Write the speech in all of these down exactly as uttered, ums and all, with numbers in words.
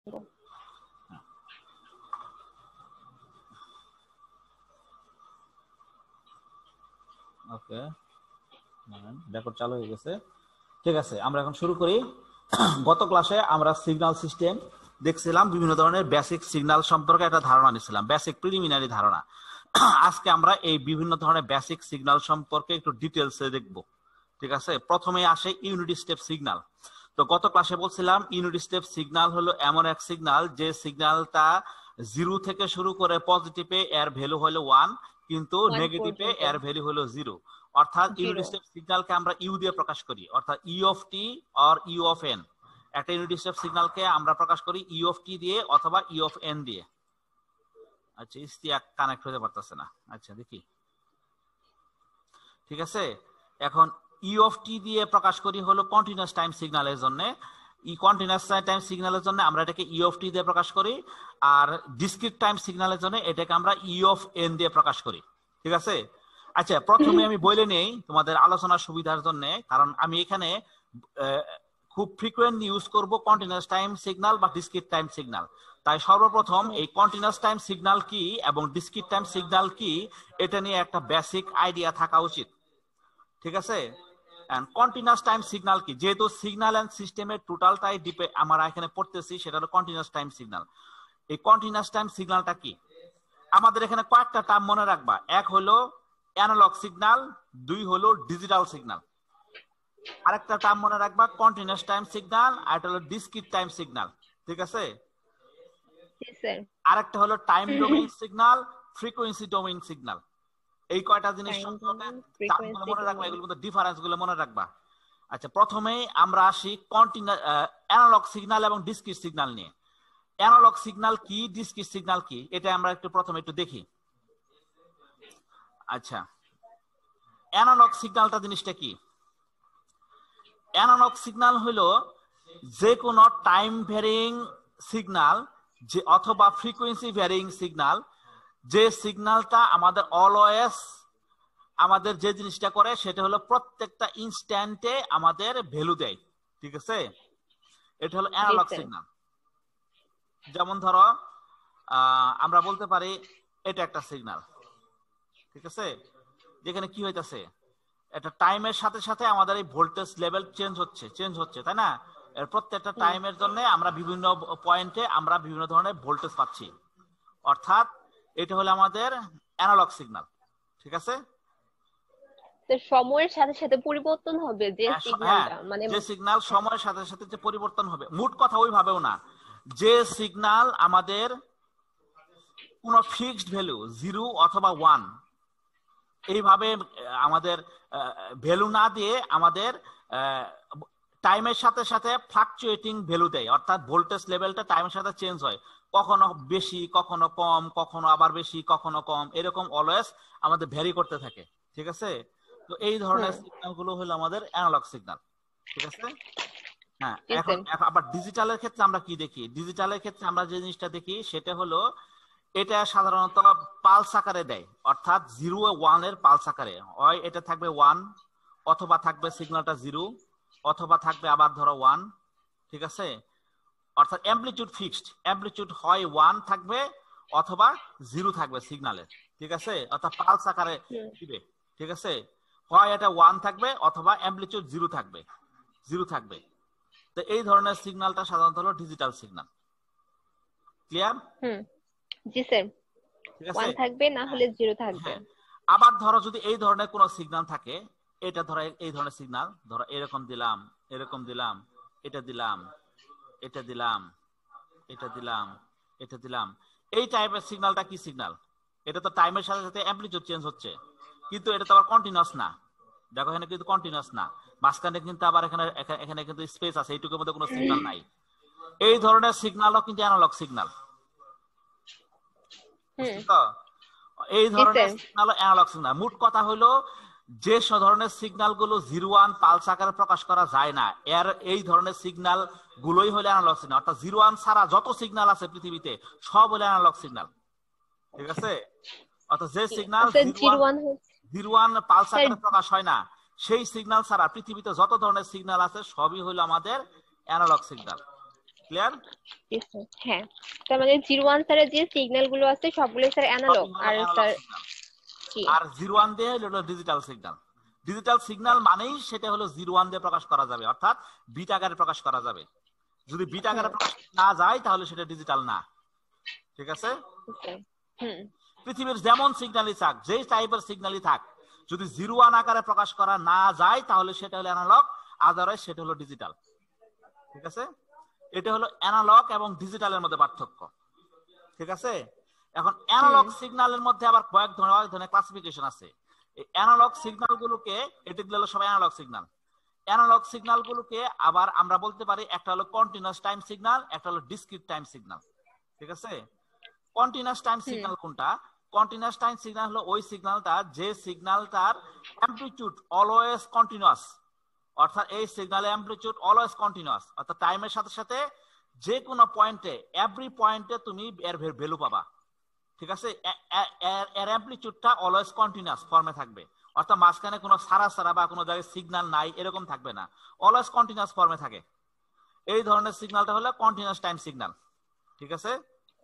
ওকে, record চালু হয়ে গেছে। ঠিক আছে, আমরা এখন শুরু করি। গত ক্লাসে আমরা সিগন্যাল সিস্টেম দেখছিলাম, বিভিন্ন ধরনের বেসিক সিগন্যাল সম্পর্কে একটা ধারণা নিছিলাম, বেসিক প্রিলিমিনারি ধারণা। আজকে আমরা এই বিভিন্ন ধরনের বেসিক সিগন্যাল সম্পর্কে একটু ডিটেলসে দেখব। ঠিক আছে, প্রথমে আসে ইউনিট স্টেপ সিগন্যাল। তো গত ক্লাসে বলছিলাম ইউনিট স্টেপ সিগন্যাল হলো এমন এক সিগন্যাল যে সিগন্যালটা জিরো থেকে শুরু করে পজিটিভে এর ভ্যালু হলো ওয়ান, কিন্তু নেগেটিভে এর ভ্যালু হলো জিরো। অর্থাৎ ইউনিট স্টেপ সিগন্যালকে আমরা ইউ দিয়ে প্রকাশ করি, অর্থাৎ e of t or u of n. একটা ইউনিট স্টেপ সিগন্যালকে আমরা প্রকাশ করি ই অফ টি দিয়ে অথবা ই অফ এন দিয়ে। আচ্ছা, ইস্তিয়াক কানেক্ট হতে পারতেছে না। আচ্ছা দেখি, ঠিক আছে। এখন ই অফ টি দিয়ে প্রকাশ করি হলো কন্টিনিউয়াস টাইম সিগন্যালের জন্য। ই কন্টিনিউয়াস টাইম সিগন্যালের জন্য আমরা এটাকে ই অফ টি দিয়ে প্রকাশ করি, আর ডিসক্রিট টাইম সিগন্যালের জন্য এটাকে আমরা ই অফ এন দিয়ে প্রকাশ করি। ঠিক আছে। আচ্ছা, প্রথমে আমি বলে নেই তোমাদের আলোচনার সুবিধার জন্য, কারণ আমি এখানে খুব ফ্রিকোয়েন্ট ইউজ করব কন্টিনিউয়াস টাইম সিগন্যাল বা ডিসক্রিট টাইম সিগন্যাল। তাই সর্বপ্রথম এই কন্টিনিউয়াস টাইম সিগন্যাল কি এবং ডিসক্রিট টাইম সিগন্যাল কি এটা নিয়ে একটা বেসিক আইডিয়া থাকা উচিত। ঠিক আছে। এন্ড কন্টিনিউয়াস টাইম সিগন্যাল কি, যেহেতু সিগন্যাল এন্ড সিস্টেমের টোটালটাই ডিপে আমরা এখানে পড়তেছি, সেটা হলো কন্টিনিউয়াস টাইম সিগন্যাল। এই কন্টিনিউয়াস টাইম সিগন্যালটা কি, আমাদের এখানে কয়েকটা টার্ম মনে রাখবা। এক হলো অ্যানালগ সিগন্যাল, দুই হলো ডিজিটাল সিগন্যাল। আরেকটা টার্ম মনে রাখবা কন্টিনিউয়াস টাইম সিগন্যাল, আর একটা হলো ডিসক্রিট টাইম সিগন্যাল। ঠিক আছে। আরেকটা হলো time domain signal, frequency domain signal. এই কয়টা জিনিস সম্পর্কে মনে রাখবা, এগুলোর মধ্যে ডিফারেন্স গুলো মনে রাখবা। আচ্ছা, প্রথমে আমরা আসি কন্টিনিউয়াস অ্যানালগ সিগন্যাল এবং ডিসক্রিট সিগন্যাল নিয়ে। অ্যানালগ সিগন্যাল কি, ডিসক্রিট সিগন্যাল কি, এটা আমরা একটু প্রথমে একটু দেখি। আচ্ছা, অ্যানালগ সিগন্যালটা জিনিসটা কি? অ্যানালগ সিগন্যাল হলো যে কোনো টাইম ভ্যারিং সিগন্যাল যে অথবা ফ্রিকোয়েন্সি ভ্যারিং সিগন্যাল, যে সিগন্যালটা আমাদের অলওয়েজ আমাদের যে জিনিসটা করে সেটা হলো প্রত্যেকটা ইনস্ট্যান্টে আমাদের ভ্যালু দেয়। ঠিক আছে, এটা হলো অ্যানালগ সিগন্যাল। যেমন ধরো আমরা বলতে পারি এটা একটা সিগন্যাল। ঠিক আছে, যেখানে কি হইতাছে, এটা টাইমের সাথে সাথে আমাদের এই ভোল্টেজ লেভেল চেঞ্জ হচ্ছে চেঞ্জ হচ্ছে তাই না? এর প্রত্যেকটা টাইমের জন্য আমরা বিভিন্ন পয়েন্টে আমরা বিভিন্ন ধরনের ভোল্টেজ পাচ্ছি, অর্থাৎ এটা হলো আমাদের অ্যানালগ সিগন্যাল। ঠিক আছে, সময়ের সাথে সাথে পরিবর্তন হবে যে সিগন্যালটা, মানে যে সিগন্যাল সময়ের সাথে সাথে যে পরিবর্তন হবে, মোট কথা ওইভাবেও না। যে সিগন্যাল আমাদের কোন ফিক্সড ভ্যালু জিরো অথবা ওয়ান এইভাবে আমাদের ভ্যালু না দিয়ে আমাদের টাইমের সাথে সাথে ফ্লাকচুয়েটিং ভ্যালু দেয়, অর্থাৎ ভোল্টেজ লেভেলটা টাইমের সাথে চেঞ্জ হয়, কখনো বেশি কখনো কম, কখনো আবার বেশি কখনো কম, এরকম অলওয়েজ আমাদের ভ্যারি করতে থাকে। ঠিক আছে, তো এই ধরনের সিগন্যাল গুলো হলো আমাদের অ্যানালগ সিগন্যাল। ঠিক আছে। হ্যাঁ, এখন আবার ডিজিটালের ক্ষেত্রে আমরা কি দেখি? ডিজিটালের ক্ষেত্রে আমরা যে জিনিসটা দেখি সেটা হলো এটা সাধারণত পালস আকারে দেয়, অর্থাৎ জিরো ওয়ান এর পালস আকারে হয়। এটা থাকবে ওয়ান, অথবা থাকবে সিগন্যালটা জিরো, অথবা থাকবে আবার ধরো ওয়ান। ঠিক আছে, অর্থাৎ অ্যামপ্লিটিউড ফিক্সড, অ্যামপ্লিটিউড হয় ওয়ান থাকবে অথবা জিরো থাকবে সিগন্যালের। ঠিক আছে, অর্থাৎ পালস আকারে দিবে। ঠিক আছে, হয় এটা ওয়ান থাকবে অথবা অ্যামপ্লিটিউড জিরো থাকবে জিরো থাকবে তো এই ধরনের সিগন্যালটা সাধারণত হলো ডিজিটাল সিগন্যাল। ক্লিয়ার? হুম, জি স্যার। ওয়ান থাকবে না হলে জিরো থাকবে। আবার ধরো যদি এই ধরনের কোন সিগন্যাল থাকে, এটা ধরো এই ধরনের সিগন্যাল, ধরো এরকম দিলাম, এরকম দিলাম, এটা দিলাম, এটা দিলাম, এটা দিলাম, এটা দিলাম, এই টাইপের সিগন্যালটা কি সিগন্যাল? এটা তো টাইমের সাথে সাথে অ্যামপ্লিটিউড চেঞ্জ হচ্ছে, কিন্তু এটা তো আবার কন্টিনিউয়াস না। দেখো এখানে কিন্তু কন্টিনিউয়াস না, মাঝখানে কিন্তু আবার এখানে এখানে কিন্তু স্পেস আছে, এইটুকুর মধ্যে কোনো সিগন্যাল নাই। এই ধরনের সিগন্যালও কিন্তু অ্যানালগ সিগন্যাল। এই ধরনের সিগন্যাল অ্যানালগ সিগন্যাল। মোট কথা হলো যে ধরনের সিগন্যাল গুলো জিরো ওয়ান পালস আকারে প্রকাশ করা যায় না, এর এই ধরনের সিগন্যাল গুলোই হলো অ্যানালগ সিগন্যাল। অর্থাৎ জিরো ওয়ান ছাড়া যত সিগন্যাল আছে পৃথিবীতে সব হলো অ্যানালগ সিগন্যাল। ঠিক আছে, অর্থাৎ যে সিগন্যাল জিরো ওয়ান পালস আকারে প্রকাশ হয় না, সেই সিগন্যাল ছাড়া পৃথিবীতে যত ধরনের সিগন্যাল আছে সবই হলো আমাদের অ্যানালগ সিগন্যাল। ক্লিয়ার? হ্যাঁ, তার মানে জিরো ওয়ান স্যারের যে সিগন্যাল গুলো আছে সবগুলো স্যার অ্যানালগ, আর স্যার কি আর জিরো ওয়ান দিয়ে হলো ডিজিটাল সিগন্যাল। ডিজিটাল সিগন্যাল মানেই সেটা হলো জিরো ওয়ান দিয়ে প্রকাশ করা যাবে, অর্থাৎ বিট আকারে প্রকাশ করা যাবে। যদি বিট আকারে প্রকাশ না যায় তাহলে সেটা ডিজিটাল না। ঠিক আছে? হুম। পৃথিবীর যেমন সিগন্যালই থাক, যেই টাইপের সিগন্যালই থাক, যদি জিরো ওয়ান আকারে প্রকাশ করা না যায় তাহলে সেটা হলো অ্যানালগ, আদারওয়াইজ সেটা হলো ডিজিটাল। ঠিক আছে? এটা হলো অ্যানালগ এবং ডিজিটালের মধ্যে পার্থক্য। ঠিক আছে? এখন অ্যানালগ সিগন্যালের মধ্যে আবার কয়েক ধরনের ক্লাসিফিকেশন আছে। এই অ্যানালগ সিগন্যাল গুলোকে, এটিগুলো সব অ্যানালগ সিগন্যাল। অ্যানালগ সিগন্যাল গুলোকে আবার আমরা বলতে পারি একটা হলো কন্টিনিউয়াস টাইম সিগন্যাল, একটা হলো ডিসক্রিট টাইম সিগন্যাল। ঠিক আছে? কন্টিনিউয়াস টাইম সিগন্যাল কোনটা? কন্টিনিউয়াস টাইম সিগন্যাল হলো ওই সিগন্যালটা যে সিগন্যালটার অ্যামপ্লিটিউড অলওয়েজ কন্টিনিউয়াস, অর্থাৎ এই সিগন্যালের অ্যামপ্লিটিউড অলওয়েজ কন্টিনিউয়াস, অর্থাৎ টাইমের সাথে সাথে যে কোনো পয়েন্টে, এভরি পয়েন্টে তুমি এর ভ্যালু পাবা। ঠিক আছে? এর অ্যামপ্লিটিউডটা অলওয়েজ কন্টিনিউয়াস ফর্মে থাকবে, অর্থাৎ মাঝখানে কোনো সারা সারা বা কোনো জায়গায় সিগন্যাল নাই এরকম থাকবে না, অলওয়েজ কন্টিনিউয়াস ফর্মে থাকে। এই ধরনের সিগন্যালটা হলো কন্টিনিউয়াস টাইম সিগন্যাল। ঠিক আছে?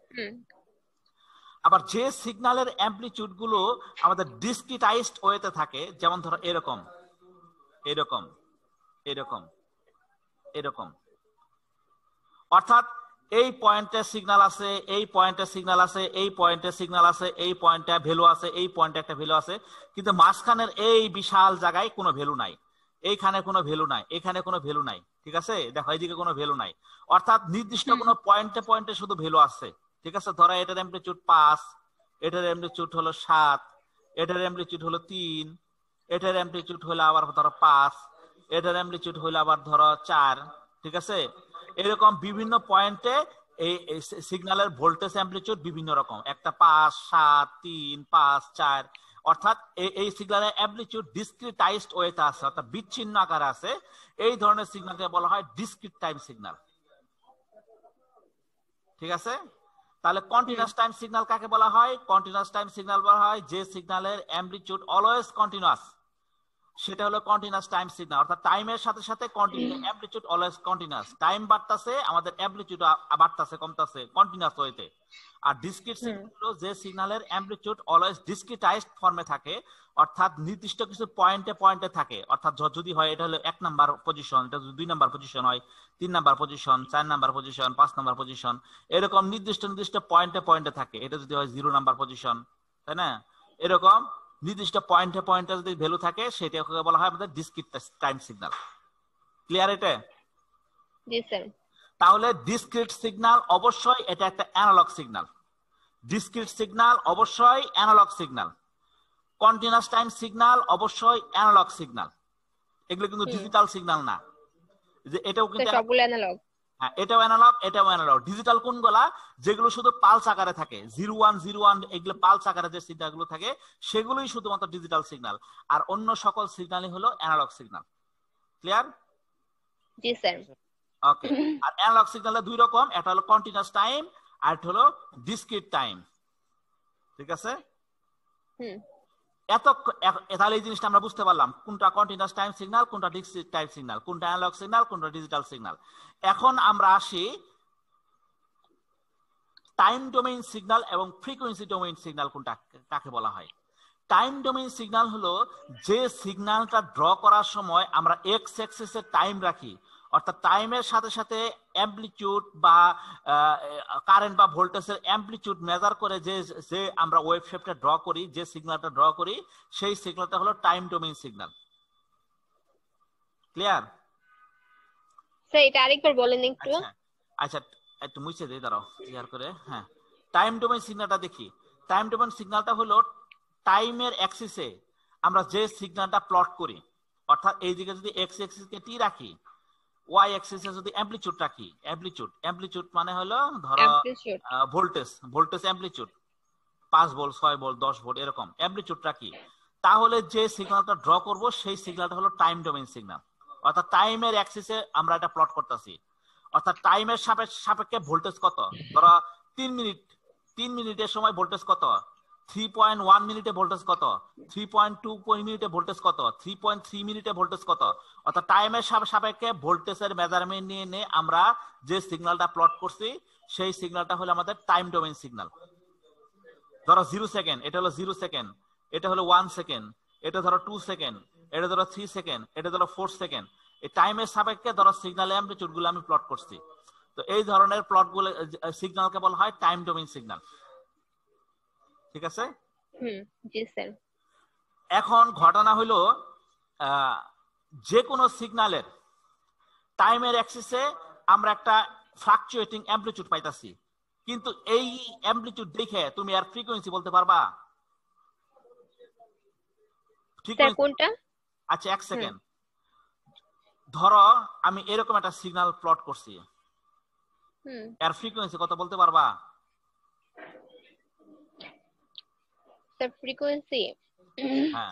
আবার যে সিগন্যালের অ্যামপ্লিটিউড গুলো আমাদের ডিসক্রিটাইজড ওয়েতে থাকে, যেমন ধরো এরকম এরকম এরকম এরকম, অর্থাৎ এই পয়েন্টে সিগন্যাল আছে, এই পয়েন্টে সিগন্যাল আছে, এই পয়েন্টে সিগন্যাল আছে, এই পয়েন্টে ভ্যালু আছে, এই পয়েন্টে একটা ভ্যালু আছে, কিন্তু মাঝখানের এই বিশাল জায়গায় কোনো ভ্যালু নাই, এইখানে কোনো ভ্যালু নাই, এখানে কোনো ভ্যালু নাই। ঠিক আছে? দেখো এইদিকে কোনো ভ্যালু নাই, অর্থাৎ নির্দিষ্ট কোনো পয়েন্টে পয়েন্টে শুধু ভ্যালু আছে। ঠিক আছে? ধরো এটার অ্যামপ্লিটিউড পাঁচ, এটার অ্যামপ্লিটিউড হলো সাত, এটার অ্যামপ্লিটিউড হলো তিন, এটার অ্যামপ্লিটিউড হলো আবার ধরো পাঁচ, এটার অ্যামপ্লিটিউড হলো আবার ধরো চার। ঠিক আছে? এরকম বিভিন্ন পয়েন্টে এই সিগন্যালের ভোল্টেজ অ্যামপ্লিটিউড বিভিন্ন রকম, একটা পাঁচ, সাত, তিন, পাঁচ, চার, অর্থাৎ এই সিগন্যালের অ্যামপ্লিটিউড ডিসক্রিটাইজড ওয়েতে আছে, অর্থাৎ বিচ্ছিন্ন আকারে আছে। এই ধরনের সিগন্যালকে বলা হয় ডিসক্রিট টাইম সিগন্যাল। ঠিক আছে? তাহলে কন্টিনিউয়াস টাইম সিগন্যাল কাকে বলা হয়? কন্টিনিউয়াস টাইম সিগন্যাল বলা হয় যে সিগন্যালের অ্যামপ্লিটিউড অলওয়েজ কন্টিনিউয়াস, সেটা হলো কন্টিনিউয়াস টাইম সিগন্যাল, অর্থাৎ টাইমের সাথে সাথে continuous amplitude always continuous, time বাড়তাছে, আমাদের অ্যামপ্লিটিউড বাড়তাছে কমতাছে কন্টিনিউয়াস ওয়েতে। আর ডিসক্রিট সিগন্যাল হলো যে সিগন্যালের অ্যামপ্লিটিউড অলওয়েজ ডিসক্রিটাইজড ফর্মে থাকে, অর্থাৎ নির্দিষ্ট কিছু পয়েন্টে পয়েন্টে থাকে, অর্থাৎ যদি হয় এটা হলো এক নাম্বার পজিশন, এটা যদি দুই নাম্বার পজিশন হয়, তিন নাম্বার পজিশন, চার নাম্বার পজিশন, পাঁচ নাম্বার পজিশন, এরকম নির্দিষ্ট নির্দিষ্ট পয়েন্টে পয়েন্টে থাকে। এটা যদি হয় জিরো নাম্বার পজিশন, তাই না? এরকম নির্দিষ্ট পয়েন্টে পয়েন্টে যদি ভ্যালু থাকে সেটাকে বলা হয় আমাদের ডিসক্রিট টাইম সিগন্যাল। ক্লিয়ার এটা? জি স্যার। তাহলে ডিসক্রিট সিগন্যাল অবশ্যই এটা একটা অ্যানালগ সিগন্যাল, ডিসক্রিট সিগন্যাল অবশ্যই analogue signal, continuous time signal অবশ্যই অ্যানালগ সিগন্যাল, এগুলো কিন্তু ডিজিটাল সিগন্যাল না। যে এটাও কিন্তু সবগুলো অ্যানালগ। হ্যাঁ, এটাও অ্যানালগ, এটাও অ্যানালগ। ডিজিটাল কোনগুলা? যেগুলো শুধু পালস আকারে থাকে, জিরো ওয়ান জিরো ওয়ান এগুলো পালস আকারে যে সিগন্যালগুলো থাকে সেগুলোই শুধুমাত্র ডিজিটাল সিগন্যাল, আর অন্য সকল সিগন্যালই হলো অ্যানালগ সিগন্যাল। ক্লিয়ার? জি স্যার। ওকে। আর অ্যানালগ সিগন্যালের দুই রকম, একটা হলো কন্টিনিউয়াস টাইম আর একটা হলো ডিসক্রিট টাইম। ঠিক আছে? হুম। এত তাহলে এই জিনিসটা আমরা বুঝতে পারলাম কোনটা কন্টিনিউয়াস টাইম সিগন্যাল, কোনটা ডিসক্রিট টাইম সিগন্যাল, কোনটা অ্যানালগ সিগন্যাল, কোনটা ডিজিটাল সিগন্যাল। এখন আমরা আসি টাইম ডোমেইন সিগন্যাল এবং ফ্রিকোয়েন্সি ডোমেইন সিগন্যাল কোনটা কাকে বলা হয়। টাইম ডোমেইন সিগন্যাল হলো যে সিগন্যালটা ড্র করার সময় আমরা এক্স অ্যাক্সিসে টাইম রাখি, অর্থাৎ টাইমের সাথে সাথে অ্যামপ্লিটিউড বা কারেন্ট বা ভোল্টেজের অ্যামপ্লিটিউড মেজার করে যে যে আমরা ওয়েভ শেপটা ড্র করি, যে সিগন্যালটা ড্র করি, সেই সিগন্যালটা হলো time domain signal. Clear? Sir এটা আরেকবার বলেন একটু। আচ্ছা আচ্ছা একটু মুছে দেই, দাঁড়াও ক্লিয়ার করে। হ্যাঁ, টাইম ডোমেইন সিগন্যালটা দেখি। টাইম ডোমেইন সিগন্যালটা হলো টাইমের অ্যাক্সিসে আমরা যে সিগন্যালটা প্লট করি, অর্থাৎ এই দিকে যদি এক্স অ্যাক্সিসকে টি রাখি, ওয়াই অ্যাক্সিসে যদি অ্যামপ্লিটিউড রাখি, অ্যামপ্লিটিউড অ্যামপ্লিটিউড মানে হলো ধরো ভোল্টেজ, ভোল্টেজ অ্যামপ্লিটিউড পাঁচ ভোল্ট, ছয় ভোল্ট, দশ ভোল্ট এরকম অ্যামপ্লিটিউড রাখি, তাহলে যে সিগন্যালটা ড্র করব সেই সিগন্যালটা হলো টাইম ডোমেইন সিগন্যাল, অর্থাৎ টাইমের অ্যাক্সিসে আমরা এটা প্লট করতেছি। অর্থাৎ টাইমের সাপেক্ষে ভোল্টেজ কত, ধরো তিন মিনিট, তিন মিনিটের সময় ভোল্টেজ কত, থ্রি পয়েন্ট ওয়ান মিনিটে ভোল্টেজ কত, থ্রি পয়েন্ট টু মিনিটে ভোল্টেজ কত, থ্রি পয়েন্ট থ্রি মিনিটে ভোল্টেজ কত, অর্থাৎ টাইমের সাপেক্ষে ভোল্টেজের মেজারমেন্ট নিয়ে নিয়ে আমরা যে সিগন্যালটা প্লট করছি সেই সিগন্যালটা হলো আমাদের টাইম ডোমেইন সিগন্যাল। ধরো জিরো সেকেন্ড, এটা হলো জিরো সেকেন্ড, এটা হলো ওয়ান সেকেন্ড, এটা ধরো টু সেকেন্ড, এটা ধরো থ্রি সেকেন্ড, এটা ধরো ফোর সেকেন্ড। এই টাইমের সাপেক্ষে ধরো সিগন্যাল অ্যামপ্লিটিউড গুলো আমি প্লট করছি। তো এই ধরনের প্লট গুলো সিগন্যালকে বলা হয় টাইম ডোমেইন সিগন্যাল। ঠিক আছে? হুম, জি স্যার। এখন ঘটনা হলো যে কোনো সিগন্যালের টাইমের অ্যাক্সিসে আমরা একটা ফ্লাকচুয়েটিং অ্যামপ্লিটিউড পাইতাছি, কিন্তু এই অ্যামপ্লিটিউড দেখে তুমি আর ফ্রিকোয়েন্সি বলতে পারবা? স্যার কোনটা? আচ্ছা এক সেকেন্ড, ধরো আমি এরকম একটা সিগন্যাল প্লট করছি, হুম, এর ফ্রিকোয়েন্সি কত বলতে পারবা? স্যার ফ্রিকোয়েন্সি, হ্যাঁ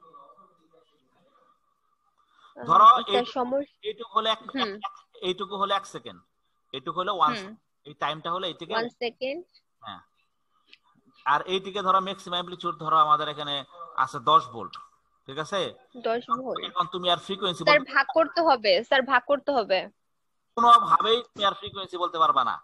ধরো এইটুকু হলো এক, এইটুকু হলো এক সেকেন্ড, এইটুকু হলো ওয়ান, এই টাইমটা হলো এইটিকে ওয়ান সেকেন্ড। হ্যাঁ, আর এইটিকে ধরো ম্যাক্সিমাম অ্যামপ্লিটিউড ধরো আমাদের এখানে আছে দশ ভোল্ট। ঠিক আছে? দশ ভোল্ট। এখন তুমি আর ফ্রিকোয়েন্সি স্যার ভাগ করতে হবে, স্যার ভাগ করতে হবে, কোনো ভাবেই তুমি আর ফ্রিকোয়েন্সি বলতে পারবা না।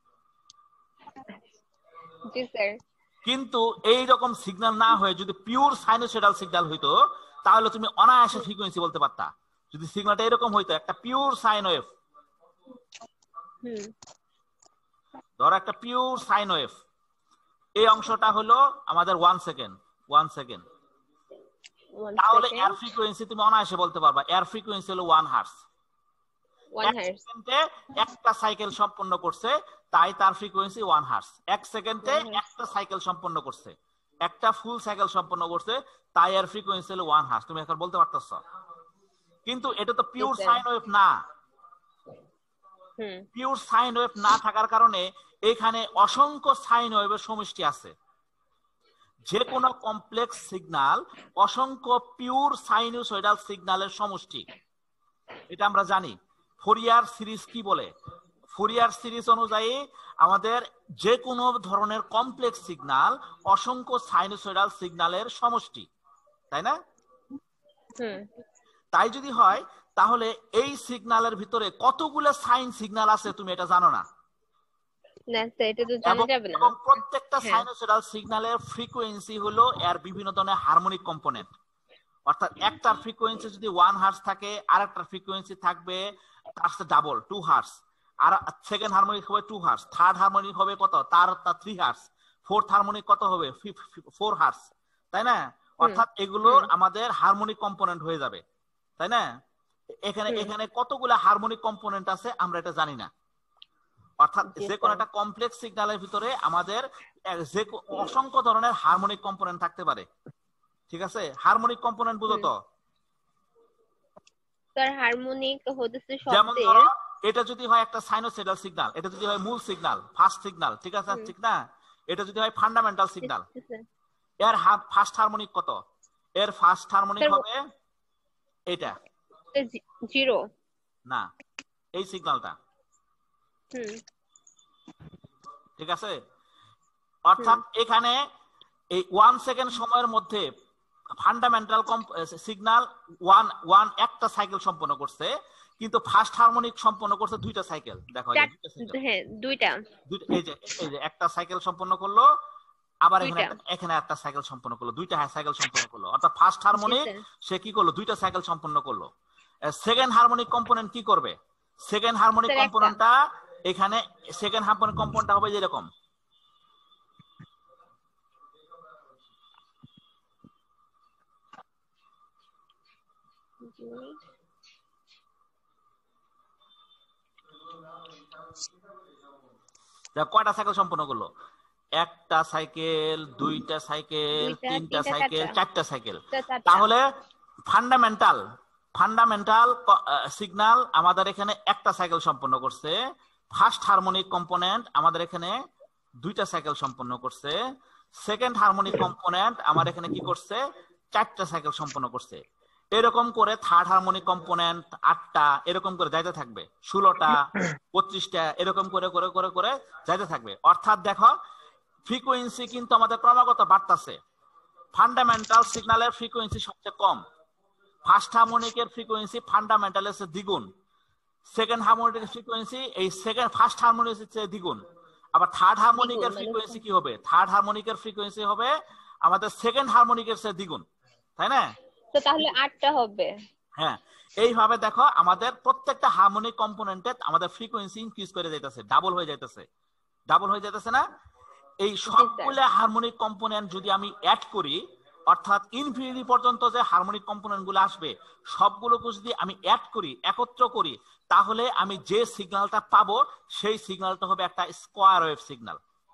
জি স্যার। কিন্তু এই রকম সিগন্যাল না হয়ে যদি পিওর সাইনোসয়েডাল সিগন্যাল হইতো তাহলে তুমি অনায়াসে ফ্রিকোয়েন্সি বলতে পারতা। যদি সিগন্যালটা এরকম হইতো একটা পিওর সাইন ওয়েভ, হুম, ধরো একটা পিওর সাইন ওয়েভ, এই অংশটা হলো আমাদের ওয়ান সেকেন্ড, ওয়ান সেকেন্ড, তাহলে এর ফ্রিকোয়েন্সি তুমি অনায়াসে বলতে পারবা। এর ফ্রিকোয়েন্সি হলো ওয়ান হার্টজ। এক সেকেন্ডে একটা সাইকেল সম্পন্ন করছে, তাই তার ফ্রিকোয়েন্সি ওয়ান হার্টজ। এক সেকেন্ডে একটা সাইকেল সম্পন্ন করছে, একটা ফুল সাইকেল সম্পন্ন করছে, তাই এর ফ্রিকোয়েন্সি হলো ওয়ান হার্টজ। তুমি এখন বলতে পারতেছ, কিন্তু এটা তো পিওর সাইন ওয়েভ না। পিওর সাইন ওয়েভ না থাকার কারণে এখানে অসংখ্য সাইন ওয়েভের সমষ্টি আছে। যে কোনো কমপ্লেক্স সিগন্যাল অসংখ্য পিওর সাইনোসয়েডাল সিগন্যালের সমষ্টি, এটা আমরা জানি। ফোরিয়ার সিরিজ কি বলে? ফোরিয়ার সিরিজ অনুযায়ী আমাদের যে কোনো ধরনের কমপ্লেক্স সিগন্যাল অসংখ্য সাইনোসয়েডাল সিগন্যালের সমষ্টি, তাই না? তাই যদি হয় তাহলে এই সিগন্যালের ভিতরে কতগুলো সাইন সিগন্যাল আছে তুমি এটা জানো না। না স্যার, এটা তো জানা যাবে না। এবং প্রত্যেকটা সাইনোসয়েডাল সিগন্যালের ফ্রিকোয়েন্সি হলো এর বিভিন্ন ধরনের হারমোনিক কম্পোনেন্ট। অর্থাৎ একটা ফ্রিকোয়েন্সি যদি ওয়ান হার্টজ থাকে, আরেকটা ফ্রিকোয়েন্সি থাকবে তার সাথে ডাবল টু হার্টজ, আর সেকেন্ড হারমোনিক হবে টু হার্টজ, থার্ড হারমোনিক হবে কত তার তার থ্রি হার্টজ, ফোর্থ হারমোনিক কত হবে ফোর হার্টজ, তাই না? অর্থাৎ এগুলোর আমাদের হারমোনিক কম্পোনেন্ট হয়ে যাবে, তাই না? এখানে এখানে কতগুলো হারমোনিক কম্পোনেন্ট আছে আমরা এটা জানি না। অর্থাৎ যে কোনো একটা কমপ্লেক্স সিগন্যালের ভিতরে আমাদের যে অসংখ্য ধরনের হারমোনিক কম্পোনেন্ট থাকতে পারে। ঠিক আছে? হারমোনিক কম্পোনেন্ট বুঝো তো? স্যার হারমোনিক হচ্ছে শব্দের, যেমন ধরো এটা যদি হয় একটা সাইনোসয়েডাল সিগন্যাল, এটা যদি হয় মূল সিগন্যাল, ফার্স্ট সিগন্যাল, ঠিক আছে? ঠিক না? এটা যদি হয় ফান্ডামেন্টাল সিগন্যাল, এর ফার্স্ট হারমোনিক কত? এর ফার্স্ট হারমোনিক হবে এটা জিরো না, এই সিগন্যালটা। হুম, ঠিক আছে? অর্থাৎ এখানে এই ওয়ান সেকেন্ড সময়ের মধ্যে ফান্ডামেন্টাল সিগন্যাল ওয়ান ওয়ান একটা সাইকেল সম্পন্ন করছে, কিন্তু ফার্স্ট হারমোনিক সম্পন্ন করছে দুইটা সাইকেল। দেখো হ্যাঁ দুইটা, এই যে এই যে একটা সাইকেল সম্পন্ন করলো, আবার এখানে এখানে একটা সাইকেল সম্পন্ন করলো, দুইটা সাইকেল সম্পন্ন করলো। অর্থাৎ ফার্স্ট হারমোনিক সে কি করলো? দুইটা সাইকেল সম্পন্ন করলো। সেকেন্ড হারমোনিক কম্পোনেন্ট কি করবে? সেকেন্ড হারমোনিক কম্পোনেন্টটা এখানে সেকেন্ড হারমোনিক কম্পোনেন্টটা হবে যেরকম, কয়টা সাইকেল সম্পন্ন করলো? একটা সাইকেল, দুইটা সাইকেল, তিনটা সাইকেল, চারটা সাইকেল। তাহলে ফান্ডামেন্টাল ফান্ডামেন্টাল সিগন্যাল আমাদের এখানে একটা সাইকেল সম্পন্ন করছে, ফার্স্ট হারমোনিক কম্পোনেন্ট আমাদের এখানে দুইটা সাইকেল সম্পন্ন করছে, সেকেন্ড হারমোনিক কম্পোনেন্ট আমার এখানে কি করছে? চারটা সাইকেল সম্পন্ন করছে। এরকম করে থার্ড হারমোনিক কম্পোনেন্ট আটটা, এরকম করে যাইতে থাকবে, ষোলোটা, পঁচিশটা, এরকম করে করে করে করে যাইতে থাকবে। অর্থাৎ দেখো ফ্রিকোয়েন্সি কিন্তু আমাদের ক্রমাগত বাড়তেছে। ফান্ডামেন্টাল সিগন্যালের ফ্রিকোয়েন্সি সবচেয়ে কম। ফার্স্ট হারমোনিকের ফ্রিকোয়েন্সি ফান্ডামেন্টালের চেয়ে দ্বিগুণ, সেকেন্ড হারমোনিকের ফ্রিকোয়েন্সি এই সেকেন্ড ফার্স্ট হারমোনিকের চেয়ে দ্বিগুণ। আবার থার্ড হারমোনিকের ফ্রিকোয়েন্সি কি হবে? থার্ড হারমোনিকের ফ্রিকোয়েন্সি হবে আমাদের সেকেন্ড হারমোনিকের চেয়ে দ্বিগুণ, তাই না? তো তাহলে আটটা হবে। হ্যাঁ, এইভাবে দেখো আমাদের প্রত্যেকটা হারমোনিক কম্পোনেন্টে আমাদের ফ্রিকোয়েন্সি ইনক্রিজ করে যাইতেছে, ডাবল হয়ে যাইতেছে, ডাবল হয়ে যাইতেছে না? এই সবগুলো হারমোনিক কম্পোনেন্ট যদি আমি অ্যাড করি, অর্থাৎ ইনফিনিটি পর্যন্ত যে হারমোনিক কম্পোনেন্ট গুলো আসবে সবগুলোকে যদি আমি অ্যাড করি, একত্র করি, তাহলে আমি যে সিগন্যালটা পাবো সেই সিগন্যালটা হবে একটা স্কয়ার ওয়েভ সিগন্যাল।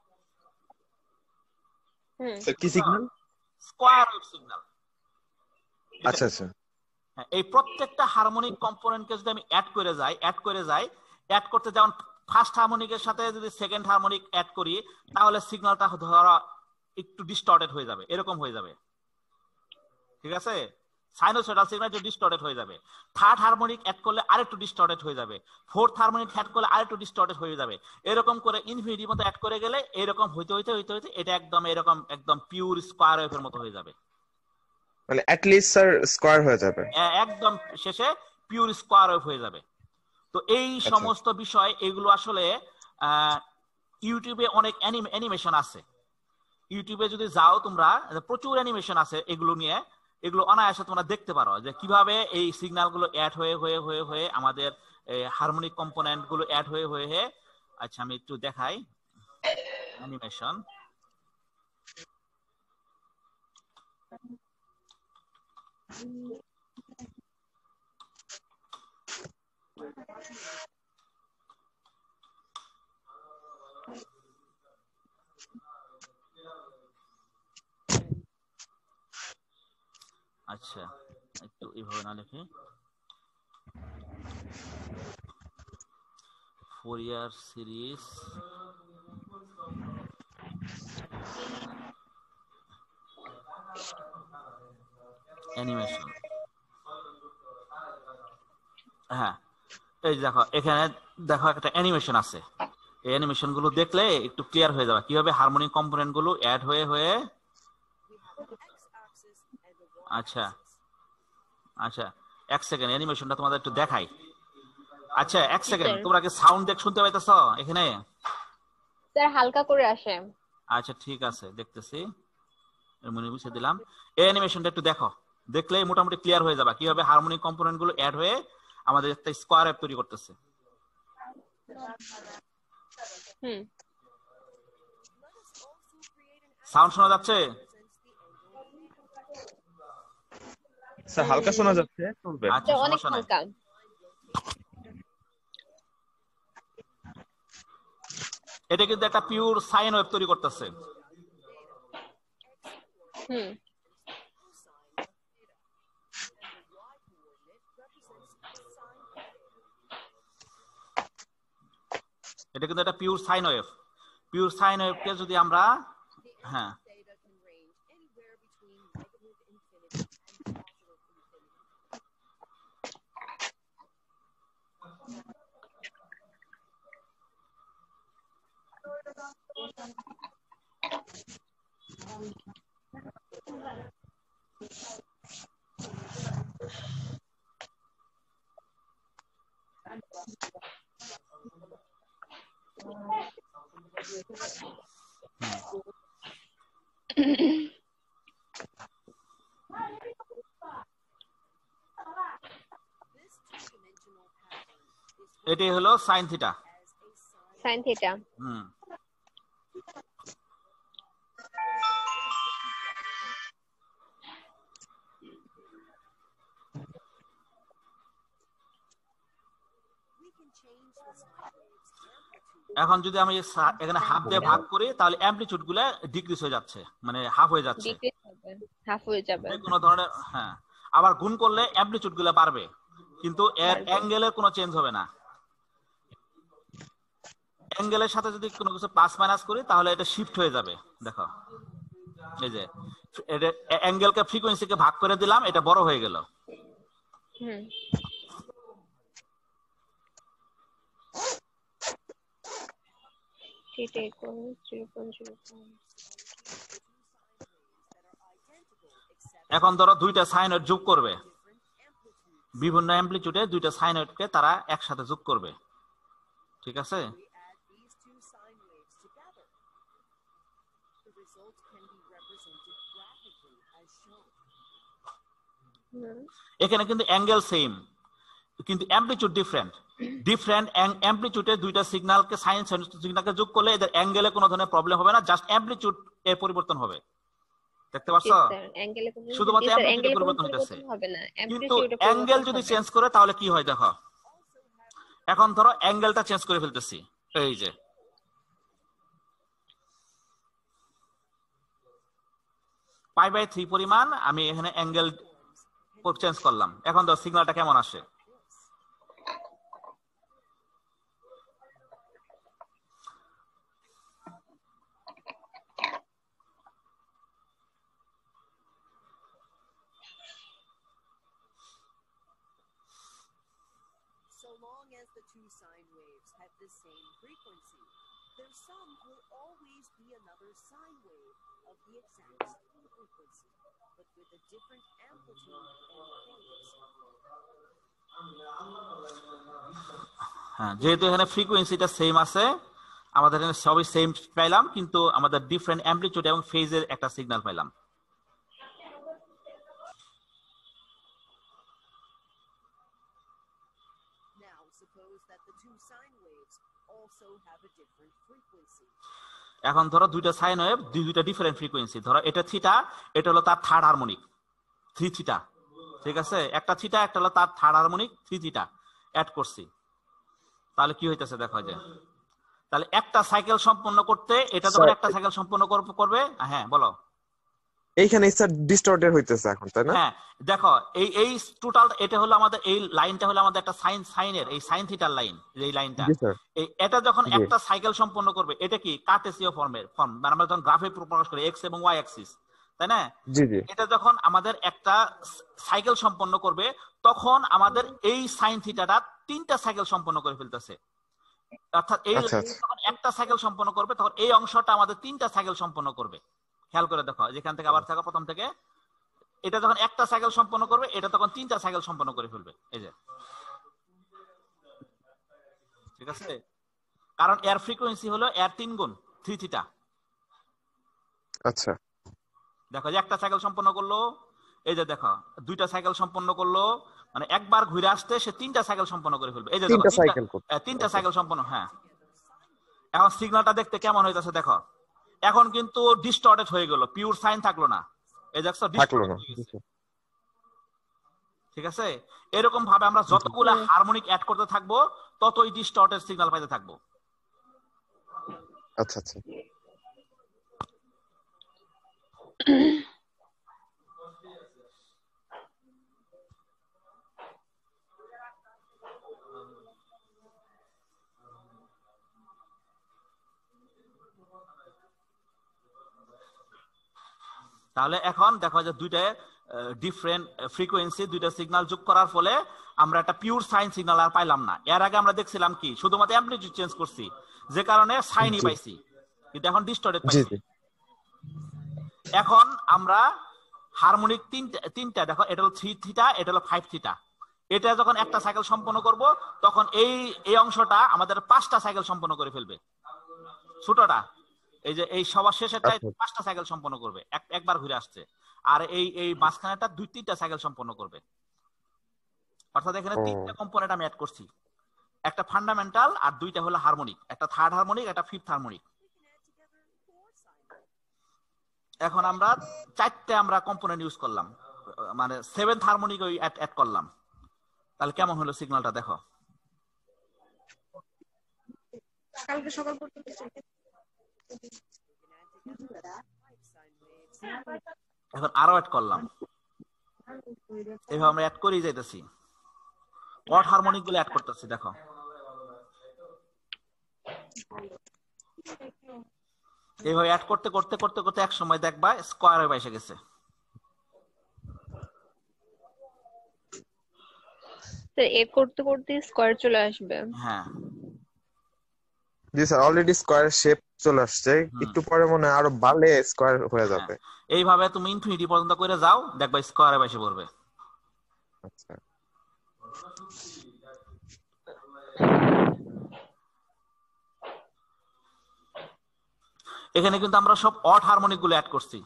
কি সিগন্যাল? Square wave signal. আচ্ছা আচ্ছা। এই প্রত্যেকটা হারমোনিক কম্পোনেন্টকে যদি আমি অ্যাড করে যাই, অ্যাড করে যাই, অ্যাড করতে যেমন ফার্স্ট হারমোনিকের সাথে যদি সেকেন্ড হারমোনিক অ্যাড করি, তাহলে সিগন্যালটা ধরা একটু ডিস্টর্টেড হয়ে যাবে, এরকম হয়ে যাবে, ঠিক আছে? সাইনোসয়েডাল সিগন্যাল একটু ডিস্টর্টেড হয়ে যাবে। থার্ড হারমোনিক অ্যাড করলে আরেকটু ডিস্টর্টেড হয়ে যাবে, ফোর্থ হারমোনিক অ্যাড করলে আরেকটু ডিস্টর্টেড হয়ে যাবে। এরকম করে ইনফিনিটি মতো অ্যাড করে গেলে এরকম হইতে হইতে হইতে হইতে এটা একদম এরকম একদম পিওর স্কয়ার ওয়েভের মতো হয়ে যাবে, মানে অ্যাট লিস্ট স্যার স্কয়ার হয়ে যাবে, একদম শেষে পিওর স্কয়ার ওয়েভ হয়ে যাবে। তো এই সমস্ত বিষয় এগুলো আসলে ইউটিউবে অনেক অ্যানিমেশন আছে। ইউটিউবে যদি যাও তোমরা, প্রচুর অ্যানিমেশন আছে এগুলো নিয়ে, এগুলো অনায়াসে তোমরা দেখতে পারো যে কিভাবে এই সিগন্যাল গুলো অ্যাড হয়ে হয়ে হয়ে হয়ে আমাদের হারমোনিক কম্পোনেন্ট গুলো অ্যাড হয়ে হয়ে হয়ে আচ্ছা আমি একটু দেখাই অ্যানিমেশন। আচ্ছা একটু এইভাবে না লিখে, ফোরিয়ার সিরিজ অ্যানিমেশন। হ্যাঁ এই দেখো এখানে দেখো একটা অ্যানিমেশন আছে, এই অ্যানিমেশন গুলো দেখলে একটু ক্লিয়ার হয়ে যাবে কিভাবে হারমোনিক কম্পোনেন্ট গুলো অ্যাড হয়ে হয়ে। আচ্ছা আচ্ছা এক সেকেন্ড অ্যানিমেশনটা তোমাদের একটু দেখাই। আচ্ছা এক সেকেন্ড, তোমরা কি সাউন্ড দেখ শুনতে পাইতেছো এখানে? স্যার হালকা করে আসে। আচ্ছা ঠিক আছে দেখতেছি, মনে বুঝে দিলাম। এই অ্যানিমেশনটা একটু দেখো, দেখলে মোটামুটি ক্লিয়ার হয়ে যাবে কিভাবে হারমোনিক কম্পোনেন্ট গুলো অ্যাড হয়ে আমাদের একটা স্কয়ার ওয়েভ তৈরি করতেছে। হুম, সাউন্ড শোনা যাচ্ছে? স্যার হালকা শোনা যাচ্ছে, চলবে। আচ্ছা অনেক হালকা। এটা কিন্তু একটা পিওর সাইন ওয়েভ তৈরি করতেছে। হুম, এটা কিন্তু একটা pure sine wave. Pure sine ওয়েভকে যদি আমরা হ্যাঁ এটাই হলো সাইন থিটা। Sine theta. হুম এখন যদি আমি এখানে হাফ দিয়ে ভাগ করি তাহলে অ্যামপ্লিটিউড গুলো ডিক্রিজ হয়ে যাচ্ছে, মানে হাফ হয়ে যাচ্ছে, হাফ হয়ে যাবে কোনো ধরনের। হ্যাঁ আবার গুণ করলে অ্যামপ্লিটিউড গুলো বাড়বে, কিন্তু এর অ্যাঙ্গেলের কোনো চেঞ্জ হবে না। অ্যাঙ্গেলের সাথে যদি কোনো কিছু প্লাস মাইনাস করি তাহলে এটা শিফট হয়ে যাবে। দেখো এই যে এটা অ্যাঙ্গেলকে ফ্রিকোয়েন্সিকে ভাগ করে দিলাম, এটা বড় হয়ে গেল। হুম theta equals zero point zero five. এখন ধরো দুইটা সাইনয়েড যোগ করবে, বিভিন্ন অ্যামপ্লিটিউডে দুইটা সাইনয়েডকে তারা একসাথে যোগ করবে, ঠিক আছে? এখানে কিন্তু অ্যাঙ্গেল সেম, কিন্তু অ্যামপ্লিটিউড ডিফারেন্ট। ডিফারেন্ট অ্যামপ্লিটিউডে দুইটা সিগন্যালকে সাইন সিগন্যালকে যোগ করলে এদের অ্যাঙ্গেলে কোনো ধরনের প্রবলেম হবে না, জাস্ট অ্যামপ্লিটিউড এর পরিবর্তন হবে। দেখতে পাচ্ছ? শুধুমাত্র অ্যামপ্লিটিউড পরিবর্তন হতেছে, কিন্তু অ্যাঙ্গেল যদি চেঞ্জ করে তাহলে কি হয় দেখো। এখন ধরো অ্যাঙ্গেলটা চেঞ্জ করে ফেলতেছি, এই যে পাই বাই থ্রি পরিমাণ আমি এখানে অ্যাঙ্গেল চেঞ্জ করলাম। এখন ধরো সিগন্যালটা কেমন আসে, two sine waves have the same frequency, there some will always be another sine wave of the exact same frequency, but with a different amplitude and phase. হ্যাঁ, যেহেতু এখানে ফ্রিকোয়েন্সিটা সেম আছে, আমাদের এখানে সবই সেম পাইলাম, কিন্তু আমাদের ডিফারেন্ট অ্যামপ্লিটিউড এবং ফেজের একটা সিগন্যাল পাইলাম। এখন ধরো দুইটা সাইন ওয়েভ দুইটা ডিফারেন্ট ফ্রিকোয়েন্সি, ধরো এটা থিটা, এটা হলো তার থার্ড হারমোনিক থ্রি থিটা, ঠিক আছে? একটা থিটা, একটা হলো তার third harmonic three theta add করছি, তাহলে কি হইতেছে দেখো যে, তাহলে একটা সাইকেল সম্পন্ন করতে এটা যখন একটা সাইকেল সম্পন্ন করবে, হ্যাঁ বলো। এইখানে স্যার ডিস্টর্টেড হইতেছে এখন, তাই না? হ্যাঁ দেখো, এই এই টোটাল এটা হলো আমাদের এই লাইনটা হলো আমাদের একটা সাইন সাইনের এই সাইন থিটার লাইন, এই লাইনটা এই এটা যখন একটা সাইকেল সম্পন্ন করবে, এটা কি কার্টেসীয় ফর্মের ফর্ম, মানে আমরা যখন গ্রাফে প্রকাশ করি এক্স এবং ওয়াই অ্যাক্সিস, তাই না? জি জি। এটা যখন আমাদের একটা সাইকেল সম্পন্ন করবে, তখন আমাদের এই সাইন থিটাটা তিনটা সাইকেল সম্পন্ন করে ফেলতেছে, অর্থাৎ এই যখন একটা সাইকেল সম্পন্ন করবে তখন এই অংশটা আমাদের তিনটা সাইকেল সম্পন্ন করবে। খেয়াল করে দেখো, যেখান থেকে আবার থাকা প্রথম থেকে, এটা যখন একটা সাইকেল সম্পন্ন করবে এটা তখন তিনটা সাইকেল সম্পন্ন করে ফেলবে, এই যে, ঠিক আছে? কারণ এর ফ্রিকোয়েন্সি হলো এর তিন গুণ থ্রি থিটা। আচ্ছা, দেখো যে একটা সাইকেল সম্পন্ন করলো, এই যে দেখো দুইটা সাইকেল সম্পন্ন করলো, মানে একবার ঘুরে আসতে সে তিনটা সাইকেল সম্পন্ন করে ফেলবে, এই যে তিনটা সাইকেল তিনটা সাইকেল সম্পন্ন। হ্যাঁ, এখন সিগন্যালটা দেখতে কেমন হইতাছে দেখো, এখন কিন্তু ডিস্টর্টেড হয়ে গেল, পিওর সাইন থাকলো না, এই দেখছো ডিস্টর্টেড হয়ে গেছে, ঠিক আছে? এরকম ভাবে আমরা যতগুলো হারমোনিক অ্যাড করতে থাকবো ততই ডিস্টর্টেড সিগন্যাল পাইতে থাকবো। আচ্ছা আচ্ছা। তাহলে এখন দেখো যে দুইটা ডিফারেন্ট ফ্রিকোয়েন্সি দুইটা সিগন্যাল যোগ করার ফলে আমরা একটা পিওর সাইন সিগন্যাল আর পাইলাম না। এর আগে আমরা দেখছিলাম কি শুধুমাত্র অ্যামপ্লিটিউড চেঞ্জ করছি, যে কারণে সাইনই পাইছি, কিন্তু এখন ডিস্টর্টেড পাইছি। এখন আমরা হারমোনিক তিনটা তিনটা দেখো, এটা হলো থ্রি থিটা, এটা হলো ফাইভ থিটা, এটা যখন একটা সাইকেল সম্পন্ন করব তখন এই এই অংশটা আমাদের পাঁচটা সাইকেল সম্পন্ন করে ফেলবে, ছোটটা এই যে এই সবার শেষেরটাই পাঁচটা সাইকেল সম্পন্ন করবে, একবার ঘুরে আসছে, আর এই এই মাঝখানেটা দুই তিনটা সাইকেল সম্পন্ন করবে। অর্থাৎ এখানে তিনটা কম্পোনেন্ট আমি অ্যাড করছি, একটা ফান্ডামেন্টাল আর দুইটা হলো হারমোনিক, একটা থার্ড হারমোনিক, একটা ফিফথ হারমোনিক। এখন আমরা চারটে আমরা কম্পোনেন্ট ইউজ করলাম, মানে সেভেন্থ হারমোনিক ওই অ্যাড অ্যাড করলাম, তাহলে কেমন হলো সিগন্যালটা দেখো। কালকে সকাল পর্যন্ত এখন আরো অ্যাড করলাম, এইভাবে আমরা অ্যাড করেই যাইতেছি, অড হারমোনিক গুলো অ্যাড করতেছি। দেখো এইভাবে অ্যাড করতে করতে করতে করতে এক সময় দেখবা স্কয়ার ওয়েভ এসে গেছে। তো এ করতে করতে স্কয়ার চলে আসবে। হ্যাঁ, জি স্যার অলরেডি স্কয়ার শেপ চলে আসছে, হুম। একটু পরে মনে হয় আরো বাড়লে স্কয়ার হয়ে হ্যাঁ, যাবে। এইভাবে তুমি ইনফিনিটি পর্যন্ত করে যাও, দেখবা স্কয়ারে বেশি পড়বে। আচ্ছা এখানে কিন্তু আমরা সব অড হারমোনিক গুলো অ্যাড করছি।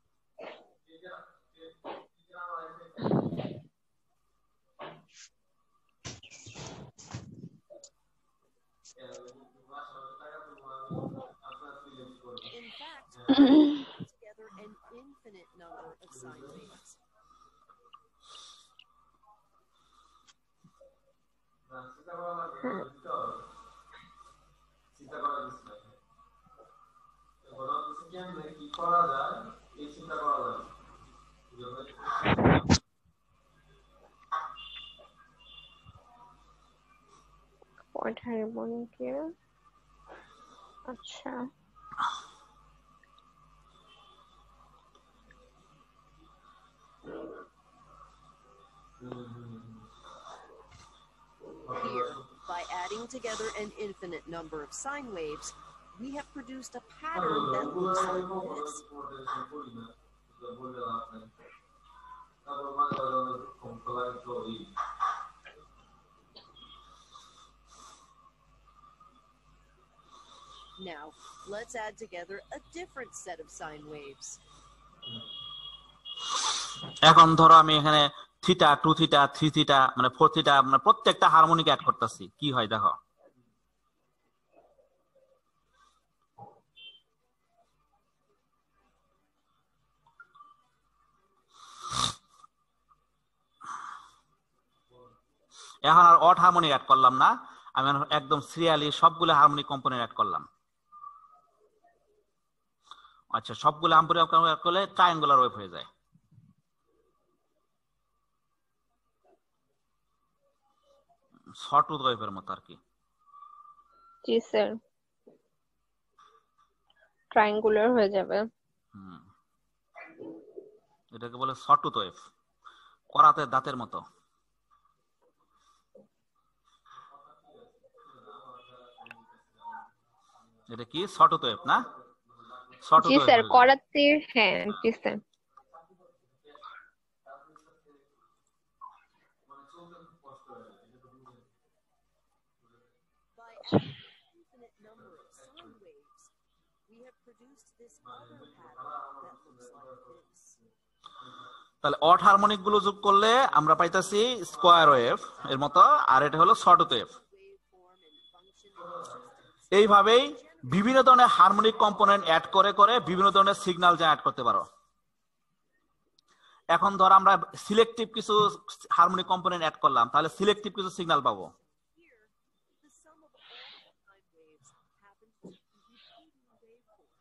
In fact, we put together an infinite number of sine waves. What harmonic here? আচ্ছা Here, by adding together an infinite number of sine waves, we have produced a pattern that looks like this. Now, let's add together a different set of sine waves. এখন ধরো আমি এখানে theta, two theta, three theta, মানে four theta, মানে প্রত্যেকটা harmonic add করতেছি, কি হয় দেখো। এখন আর অড হারমোনিক অ্যাড করলাম না, আমি একদম সিরিয়ালি সবগুলো হারমোনিক কম্পোনেন্ট অ্যাড করলাম। আচ্ছা, সবগুলো হারমোনিক অ্যাড করলে ট্রায়াঙ্গুলার ওয়েভ হয়ে যায়। সটুথ ওয়েভের মতো আর কি। জি স্যার ট্রায়াঙ্গুলার হয়ে যাবে। হুম, এটাকে বলে সটুথ ওয়েভ, করাতে দাঁতের মতো। এটা কি সটুথ ওয়েভ না? সটুথ জি ওয়েভ স্যার হয়ে যাবে। করাতে, হ্যাঁ জি sir. By adding an infinite number of sine waves, we have produced this other pattern that looks like this. তাহলে অড হারমোনিক গুলো যোগ করলে আমরা পাইতাছি স্কয়ার ওয়েভ এর মতো, আর এটা হলো sawtooth wave. Waveform and function and existence. এইভাবেই বিভিন্ন ধরনের হারমোনিক কম্পোনেন্ট অ্যাড করে করে বিভিন্ন ধরনের সিগন্যাল যা অ্যাড করতে পারো। এখন ধর আমরা সিলেক্টিভ কিছু হারমোনিক কম্পোনেন্ট অ্যাড করলাম, তাহলে সিলেক্টিভ কিছু সিগন্যাল পাবো। Here, the sum of all sine waves happens to be repeating waveforms.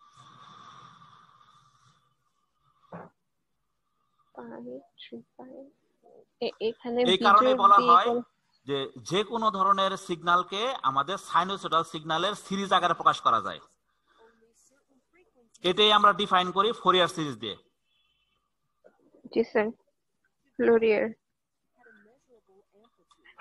Five, three, five. এ- এখানে এই কারণে বিজোড় বলা দিয়ে হয় কোন- যে যে কোনো ধরনের সিগন্যালকে আমাদের সাইনোসয়েডাল সিগন্যালের সিরিজ আকারে প্রকাশ করা যায়। Only certain frequencies এটাই আমরা ডিফাইন করি ফোরিয়ার সিরিজ দিয়ে। জি sir Fourier. had a measurable amplitude.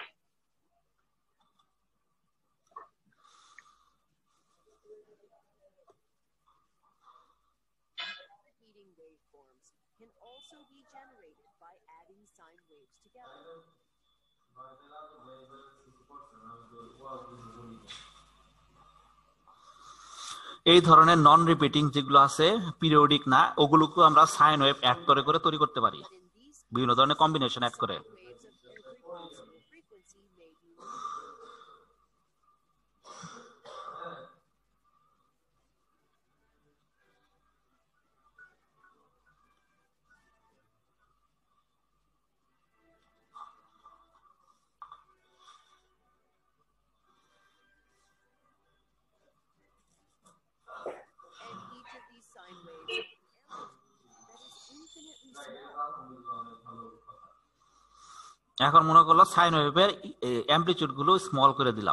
Repeating waveforms can also be generated by adding sine waves together. এই ধরনের নন রিপিটিং যেগুলো আছে, পিরিয়ডিক না, ওগুলোকে আমরা সাইন ওয়েভ অ্যাড করে করে তৈরি করতে পারি, But in these বিভিন্ন ধরনের কম্বিনেশন অ্যাড করে। sine waves of every possible frequency may be limited. And each of these sine waves has an amplitude that is infinitely small. এখন মনে করলো সাইন ওয়েভের অ্যামপ্লিটিউড গুলো স্মল করে দিলাম।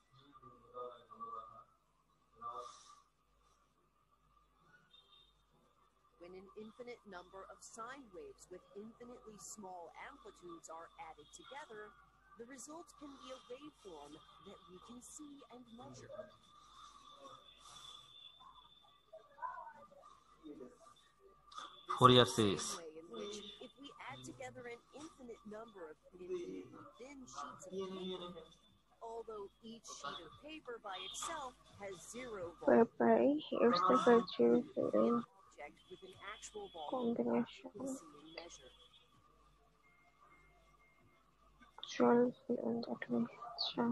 When an infinite number of sine waves with infinitely small amplitudes are added together, the result can be a waveform that we can see and measure. Fourier the series. same way in which if we add together an infinite number of infinitely thin sheets of paper, although each sheet of paper by itself has zero volume, whereby here's the virtue filling object with an actual volume that combination we can see and measure. actual fill that way. So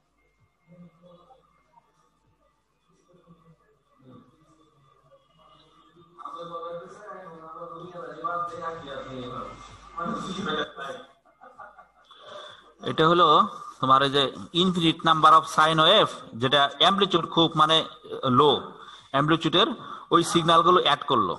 এটা হলো তোমার এই যে infinite number of sine wave, যেটা amplitude খুব মানে লো, অ্যাম্পলিটিউডের ওই সিগন্যালগুলো add করলো।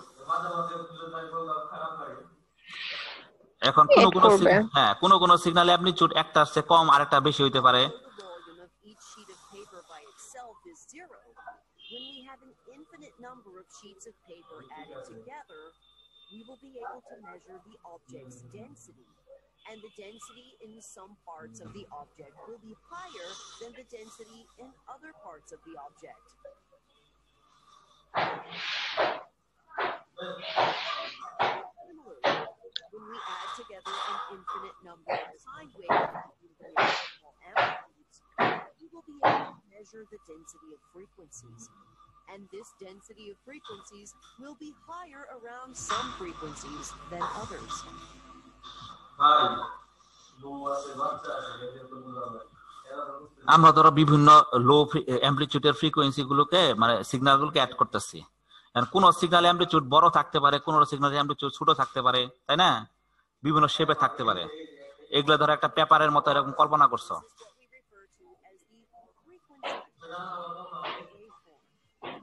এখন কোন Add কোন করবে। সিগ- হ্যাঁ কোন কোন সিগন্যাল অ্যাম্পলিটিউড একটার চেয়ে কম আর একটা বেশি হইতে পারে। The volume of each sheet of paper by itself is zero. When we have an infinite number of sheets of paper added together, we will be able to measure the object's density. And the density in some parts of the object will be higher than the density in other parts of the object. Similarly, when we add together an infinite number of sine waves with multiple amplitudes, we will be able to measure the density of frequencies. And this density of frequencies will be higher around some frequencies than others. আমরা ধরো বিভিন্ন লো অ্যাম্পলিটিউডের frequency গুলোকে মানে signal গুলোকে add করতেছি। কোন signal amplitude বড় থাকতে পারে, কোন সিগন্যাল অ্যাম্পলিটিউড ছোট থাকতে পারে, তাই না? বিভিন্ন শেপে থাকতে পারে। এগুলো ধরো একটা পেপারের মতো এরকম কল্পনা করছো। This is what we refer to as the frequency waveform.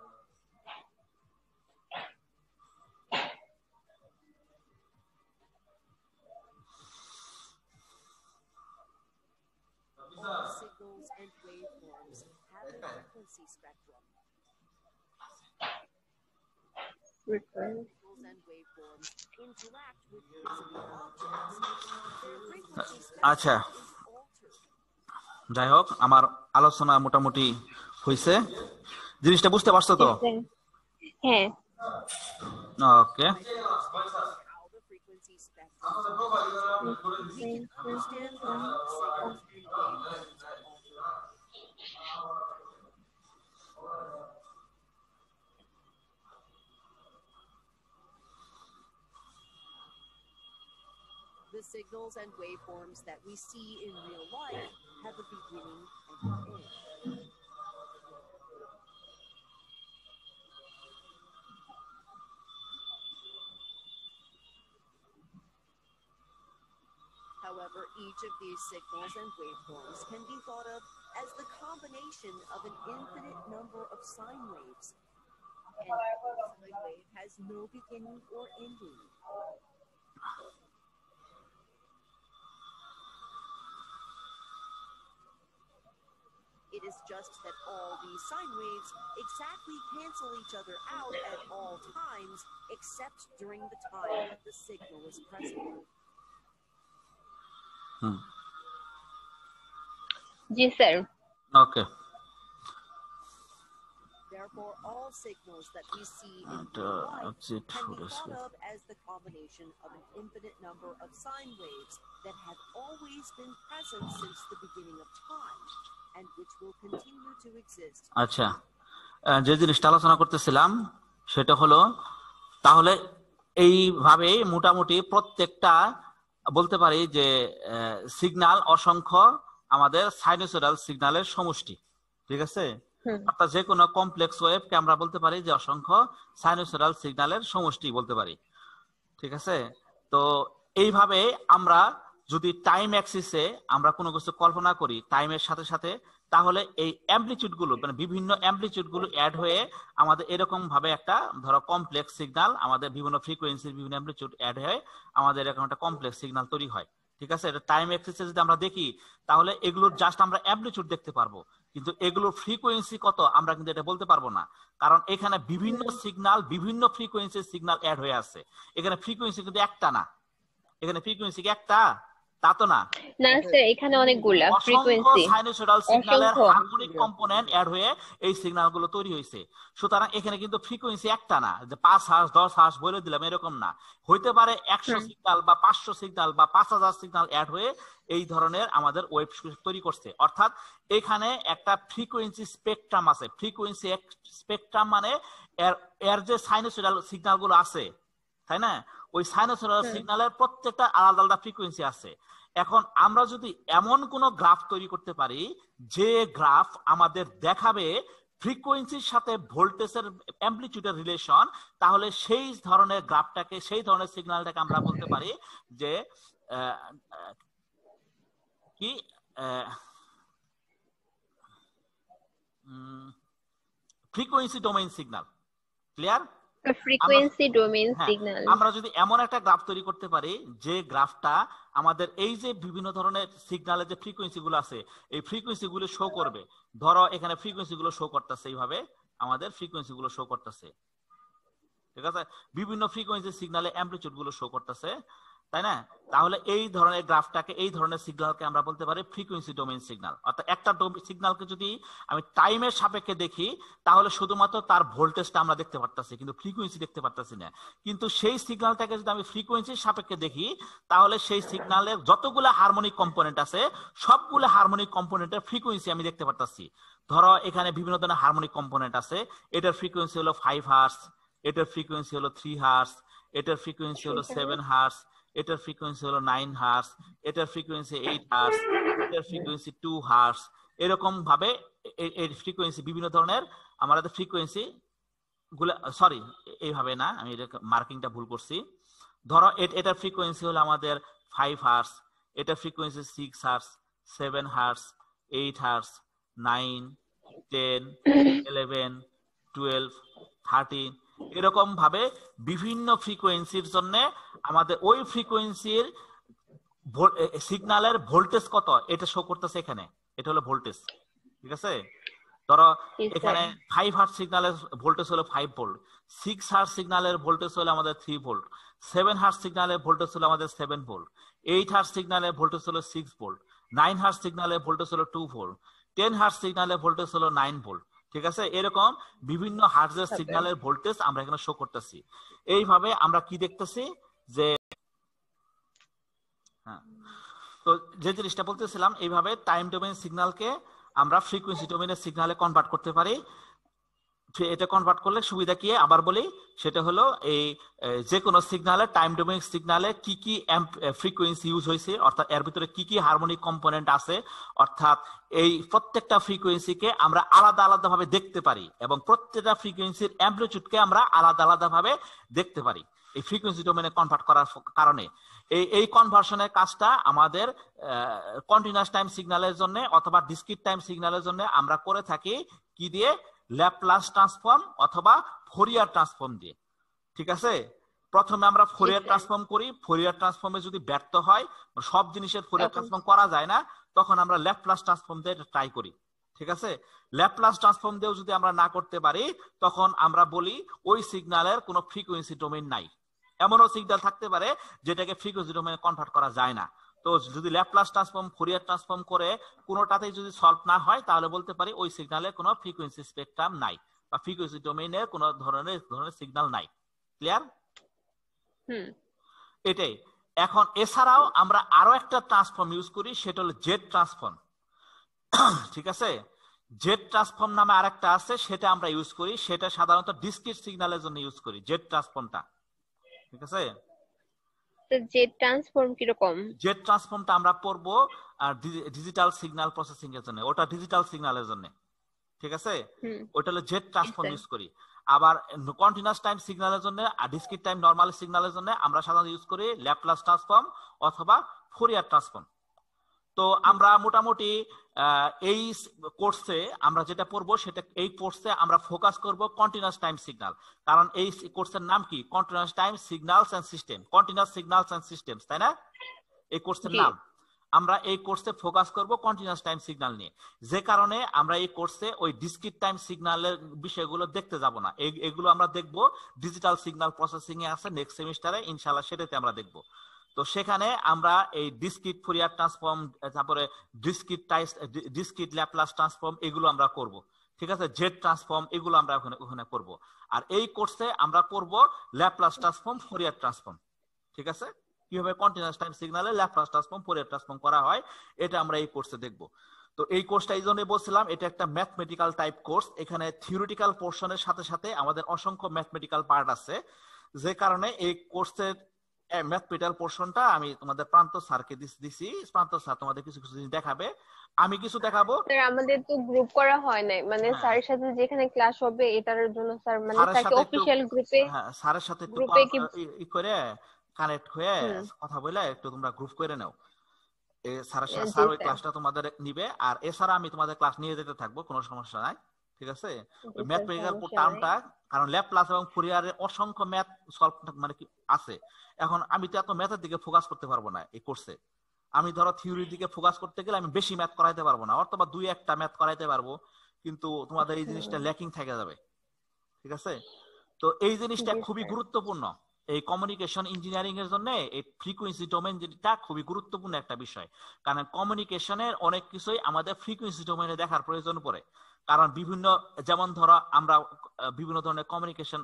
All signals and waveforms have a frequency spectrum. return Signals and waveforms interact with physical objects. Their frequency আচ্ছা, spectrum is altered. যাই হোক আমার আলোচনা মোটামুটি হয়েছে, জিনিসটা বুঝতে পারছো তো? হ্যাঁ okay, How the frequency spectrum is altered. We can understand how signals and waveforms are altered. The signals and waveforms that we see in real life have a beginning and an end. However, each of these signals and waveforms can be thought of as the combination of an infinite number of sine waves. And each sine wave has no beginning or ending. It is just that all these sine waves exactly cancel each other out at all times, except during the time that the signal is present. জি sir okay. Therefore, all signals that we see in And, real uh, life that's it can for be this thought week. of as the combination of an infinite number of sine waves that have always been present since the beginning of time, and which will continue to exist. আচ্ছা, আহ, যে জিনিসটা আলোচনা করতেছিলাম সেটা হলো তাহলে এইভাবে মোটামুটি প্রত্যেকটা বলতে পারি যে সিগন্যাল অসংখ্য আমাদের সাইনোসয়েডাল সিগন্যালের সমষ্টি, ঠিক আছে? অর্থাৎ যে কোনো কমপ্লেক্স ওয়েভকে আমরা বলতে পারি যে অসংখ্য সাইনোসয়েডাল সিগন্যালের সমষ্টি বলতে পারি, ঠিক আছে? তো এইভাবে আমরা যদি টাইম অ্যাক্সিসে আমরা কোনো কিছু কল্পনা করি টাইমের সাথে সাথে, তাহলে এই অ্যাম্পলিটিউড গুলো মানে বিভিন্ন অ্যাম্পলিটিউড গুলো অ্যাড হয়ে আমাদের এরকম ভাবে একটা ধরো কমপ্লেক্স সিগন্যাল, আমাদের বিভিন্ন ফ্রিকোয়েন্সির বিভিন্ন অ্যাম্পলিটিউড অ্যাড হয়ে আমাদের এরকম একটা কমপ্লেক্স সিগন্যাল তৈরি হয়, ঠিক আছে? এটা টাইম অ্যাক্সিসে যদি আমরা দেখি তাহলে এগুলোর জাস্ট আমরা অ্যাম্পলিটিউড দেখতে পারবো, কিন্তু এগুলোর ফ্রিকোয়েন্সি কত আমরা কিন্তু এটা বলতে পারবো না, কারণ এখানে বিভিন্ন সিগন্যাল বিভিন্ন ফ্রিকোয়েন্সির সিগন্যাল অ্যাড হয়ে আছে। এখানে ফ্রিকোয়েন্সি কিন্তু একটা না, এখানে ফ্রিকোয়েন্সি কি একটা? তা তো না, না স্যার, এখানে অনেকগুলা অসংখ্য ফ্রিকোয়েন্সি, সাইনোসয়েডাল সিগন্যালের অসংখ্য। হারমোনিক কম্পোনেন্ট অ্যাড হয়ে এই সিগন্যালগুলো তৈরি হয়েছে। সুতরাং এখানে কিন্তু ফ্রিকোয়েন্সি একটা না যে পাঁচ হার্স দশ হার্স বলে দিলাম, এরকম না। হইতে পারে একশো হুম। সিগন্যাল বা পাঁচশো সিগন্যাল বা পাঁচ হাজার সিগন্যাল অ্যাড হয়ে এই ধরনের আমাদের ওয়েভ তৈরি করছে। অর্থাৎ এখানে একটা ফ্রিকোয়েন্সি স্পেকট্রাম আছে। ফ্রিকোয়েন্সি স্পেকট্রাম মানে এর এর যে সাইনোসয়েডাল সিগন্যালগুলো আছে, তাই না, ওই সাইনোসয়েডাল হুম। সিগন্যালের প্রত্যেকটা আলাদা আলাদা ফ্রিকোয়েন্সি আছে। এখন আমরা যদি এমন কোন গ্রাফ তৈরি করতে পারি যে গ্রাফ আমাদের দেখাবে ফ্রিকোয়েন্সির সাথে ভোল্টেজের অ্যামপ্লিটিউডের রিলেশন, তাহলে সেই ধরনের গ্রাফটাকে, সেই ধরনের সিগন্যালটাকে আমরা বলতে পারি যে আহ, আহ, কি frequency domain signal. Clear? Frequency domain হ্যাঁ, সিগন্যাল। আমরা যদি এমন একটা গ্রাফ তৈরি করতে পারি যে গ্রাফটা আমাদের এই যে বিভিন্ন ধরনের সিগন্যালের যে ফ্রিকোয়েন্সি গুলো আছে এই ফ্রিকোয়েন্সি গুলো শো করবে। ধরো এখানে ফ্রিকোয়েন্সি গুলো শো করতেছে, এইভাবে আমাদের ফ্রিকোয়েন্সি গুলো শো করতেছে, ঠিক আছে, বিভিন্ন ফ্রিকোয়েন্সি সিগন্যালে অ্যামপ্লিটিউড গুলো শো করতেছে, তাই না? তাহলে এই ধরনের গ্রাফটাকে, এই ধরনের সিগন্যালকে আমরা বলতে পারি ফ্রিকোয়েন্সি ডোমেইন সিগন্যাল। অর্থাৎ একটা সিগন্যালকে যদি আমি টাইমের সাপেক্ষে দেখি তাহলে শুধুমাত্র তার ভোল্টেজটা আমরা দেখতে পারতাছি, কিন্তু ফ্রিকোয়েন্সি দেখতে পারতাছি না। কিন্তু সেই সিগন্যালটাকে যদি আমি ফ্রিকোয়েন্সির সাপেক্ষে দেখি তাহলে সেই সিগন্যালের যতগুলো হারমোনিক কম্পোনেন্ট আছে সবগুলো হারমোনিক কম্পোনেন্টের ফ্রিকোয়েন্সি আমি দেখতে পারতাছি। ধরো এখানে বিভিন্ন ধরনের হারমোনিক কম্পোনেন্ট আছে, এটার ফ্রিকোয়েন্সি হলো ফাইভ হার্স, এটার ফ্রিকোয়েন্সি হলো থ্রি হার্স, এটার ফ্রিকোয়েন্সি হলো সেভেন হার্স, এটার ফ্রিকোয়েন্সি হলো নাইন হার্স, এটার ফ্রিকোয়েন্সি এইট হার্স, এটার ফ্রিকোয়েন্সি টু হার্স। এরকম ভাবে এর ফ্রিকোয়েন্সি বিভিন্ন ধরনের আমাদের ফ্রিকোয়েন্সি গুলো, সরি এইভাবে না, আমি মার্কিংটা ভুল করছি। ধরো এটার ফ্রিকোয়েন্সি হলো আমাদের ফাইভ হার্স, এটার frequency six hertz, seven hertz, eight hertz, nine, ten, eleven, twelve, thirteen, এরকম ভাবে বিভিন্ন ফ্রিকোয়েন্সির জন্য আমাদের ওই ফ্রিকোয়েন্সির সিগন্যালের ভোল্টেজ কত এটা শো করতেছে এখানে, এটা হলো ভোল্টেজ, ঠিক আছে? ধরো এখানে ফাইভ হার্স সিগন্যালের ভোল্টেজ হলো ফাইভ ভোল্ট, সিক্স হার্স সিগন্যালের ভোল্টেজ হলো আমাদের থ্রি ভোল্ট, সেভেন হার্স সিগন্যালের ভোল্টেজ হলো আমাদের সেভেন ভোল্ট, এইট হার্স সিগন্যালের ভোল্টেজ হলো সিক্স ভোল্ট, নাইন হার্স সিগন্যালের ভোল্টেজ হলো টু ভোল্ট, টেন হার্স সিগন্যালের ভোল্টেজ হলো নাইন ভোল্ট, ঠিক আছে? এরকম বিভিন্ন হার্জের সিগন্যালের ভোল্টেজ আমরা এখানে শো করতেছি। এইভাবে আমরা কি দেখতেছি যে, হ্যাঁ, তো যে জিনিসটা বলতেছিলাম, এইভাবে টাইম ডোমেইন সিগন্যালকে আমরা ফ্রিকোয়েন্সি ডোমেইনের সিগন্যালে কনভার্ট করতে পারি। এটা কনভার্ট করলে সুবিধা কি আবার বলি, সেটা হলো এই যে কোনো সিগন্যালে, টাইম ডোমেইন সিগন্যালে কি কি ফ্রিকোয়েন্সি ইউজ হয়েছে, অর্থাৎ এর ভিতরে কি কি হারমোনিক কম্পোনেন্ট আছে, অর্থাৎ এই প্রত্যেকটা ফ্রিকোয়েন্সিকে আমরা আলাদা আলাদা ভাবে দেখতে পারি এবং প্রত্যেকটা ফ্রিকোয়েন্সির অ্যামপ্লিটিউডকে আমরা আলাদা আলাদা ভাবে দেখতে পারি এই ফ্রিকোয়েন্সি ডোমেইনে কনভার্ট করার কারণে। এই এই কনভার্সনের কাজটা আমাদের কন্টিনিউয়াস টাইম সিগন্যালের জন্য অথবা ডিসক্রিট টাইম সিগন্যালের জন্য আমরা করে থাকি কি দিয়ে, ল্যাপ্লাস ট্রান্সফর্ম অথবা ফোরিয়ার ট্রান্সফর্ম দিয়ে, ঠিক আছে? প্রথমে আমরা ফোরিয়ার ট্রান্সফর্ম করি, ফোরিয়ার ট্রান্সফর্মে যদি ব্যর্থ হয়, সব জিনিসের ফোরিয়ার ট্রান্সফর্ম করা যায় না, তখন আমরা ল্যাপ্লাস ট্রান্সফর্ম দিয়ে ট্রাই করি, ঠিক আছে? ল্যাপ্লাস ট্রান্সফর্ম দিয়েও যদি আমরা না করতে পারি তখন আমরা বলি ওই সিগন্যালের কোনো ফ্রিকোয়েন্সি ডোমেইন নাই। এমনও সিগন্যাল থাকতে পারে যেটাকে ফ্রিকোয়েন্সি ডোমেইনে কনভার্ট করা যায় না। তো যদি ল্যাপ্লাস ট্রান্সফর্ম, ফোরিয়ার ট্রান্সফর্ম করে কোনোটাতেই যদি সলভ না হয় তাহলে বলতে পারি ওই সিগন্যালে কোনো ফ্রিকোয়েন্সি স্পেকট্রাম নাই বা ফ্রিকোয়েন্সি ডোমেইনের কোনো ধরনের ধরনের সিগন্যাল নাই। ক্লিয়ার? হুম, এটাই। এখন এছাড়াও আমরা আরো একটা ট্রান্সফর্ম ইউজ করি, সেটা হলো জেড ট্রান্সফর্ম, ঠিক আছে? জেড ট্রান্সফর্ম নামে আরেকটা আছে, সেটা আমরা ইউজ করি, সেটা সাধারণত ডিসক্রিট সিগন্যালের জন্য ইউজ করি জেড ট্রান্সফর্মটা, ঠিক আছে? জেড ট্রান্সফর্ম কি রকম? জেড ট্রান্সফর্মটা আমরা পড়বো ডিজিটাল সিগন্যাল প্রসেসিং এর জন্য, ওটা ডিজিটাল সিগন্যালের জন্য, ঠিক আছে? ওটা হলো জেড ট্রান্সফর্ম ইউজ করি। আবার কন্টিনিউয়াস টাইম সিগন্যালের জন্য আর ডিসক্রিট টাইম নরমাল সিগন্যালের জন্য আমরা সাধারণত ইউজ করি ল্যাপ্লাস ট্রান্সফর্ম অথবা ফোরিয়ার ট্রান্সফর্ম। তো আমরা মোটামুটি এই কোর্সে আমরা যেটা পড়বো সেটা, এই কোর্সে আমরা ফোকাস করব কন্টিনিউয়াস টাইম সিগন্যাল, কারণ এই কোর্সের নাম কি, continuous time signals and system, continuous signals and systems, তাই না এই কোর্সের নাম? আমরা এই কোর্সে ফোকাস করব কন্টিনিউয়াস টাইম সিগন্যাল নিয়ে, যে কারণে আমরা এই কোর্সে ওই ডিসক্রিট টাইম সিগন্যালের বিষয়গুলো দেখতে যাব না। এগুলো আমরা দেখব ডিজিটাল সিগন্যাল প্রসেসিং এ আছে নেক্সট সেমিস্টারে ইনশাআল্লাহ, সেটাতে আমরা দেখব। তো তো সেখানে আমরা এই ডিসক্রিট ফুরিয়ার ট্রান্সফর্ম, তারপরে discrete time discrete Laplace transform এগুলো আমরা করব। ঠিক আছে, জেড ট্রান্সফর্ম এগুলো আমরা ওখানে ওখানে করব। আর এই কোর্সে আমরা করব ল্যাপ্লাস ট্রান্সফর্ম, ফুরিয়ার ট্রান্সফর্ম। ঠিক আছে, কিভাবে কন্টিনিউয়াস টাইম সিগন্যালে ল্যাপ্লাস ট্রান্সফর্ম, ফুরিয়ার ট্রান্সফর্ম করা হয় এটা আমরা এই কোর্সে দেখব। তো এই কোর্সটা এই জন্যই বলছিলাম এটা একটা ম্যাথমেটিক্যাল টাইপ কোর্স। এখানে থিওরিটিক্যাল পোর্শনের সাথে সাথে আমাদের অসংখ্য ম্যাথমেটিক্যাল পার্ট আছে, যে কারণে এই কোর্সের ম্যাথমেটিক্যাল পোর্শনটা আমি তোমাদের প্রান্ত স্যারকে দিছি। প্রান্ত স্যার তোমাদের কিছু কিছু জিনিস দেখাবে, আমি কিছু দেখাবো। স্যার আমাদের তো গ্রুপ করা হয় নাই, মানে স্যারের সাথে যেখানে ক্লাস হবে এটার জন্য স্যার মানে স্যারকে অফিশিয়াল গ্রুপে, হ্যাঁ স্যারের সাথে একটু গ্রুপে কি ই করে কানেক্ট হয়ে কথা বলে একটু তোমরা গ্রুপ করে নাও। এই স্যারের সাথে স্যার ওই ক্লাসটা তোমাদের নিবে, আর এছাড়া আমি তোমাদের ক্লাস নিয়ে যেতে থাকবো, কোনো সমস্যা নাই। ঠিক আছে, ওই ম্যাথমেটিক্যাল টার্মটা, কারণ ল্যাপ্লাস এবং ফুরিয়ারের অসংখ্য ম্যাথ সলভ মানে কি আছে। এখন আমি তো এত ম্যাথের দিকে ফোকাস করতে পারবো না এই কোর্সে। আমি ধরো থিওরির দিকে ফোকাস করতে গেলে আমি বেশি ম্যাথ করাইতে পারবো না, অথবা দুই একটা ম্যাথ করাইতে পারবো, কিন্তু তোমাদের এই জিনিসটা ল্যাকিং থেকে যাবে। ঠিক আছে, তো এই জিনিসটা খুবই গুরুত্বপূর্ণ এই কমিউনিকেশন ইঞ্জিনিয়ারিং এর জন্য। এই ফ্রিকোয়েন্সি ডোমেন যেটা খুবই গুরুত্বপূর্ণ একটা বিষয়, কারণ কমিউনিকেশনের অনেক কিছুই আমাদের ফ্রিকোয়েন্সি ডোমেনে দেখার প্রয়োজন পড়ে। কারণ বিভিন্ন, যেমন ধরো আমরা বিভিন্ন ধরনের কমিউনিকেশন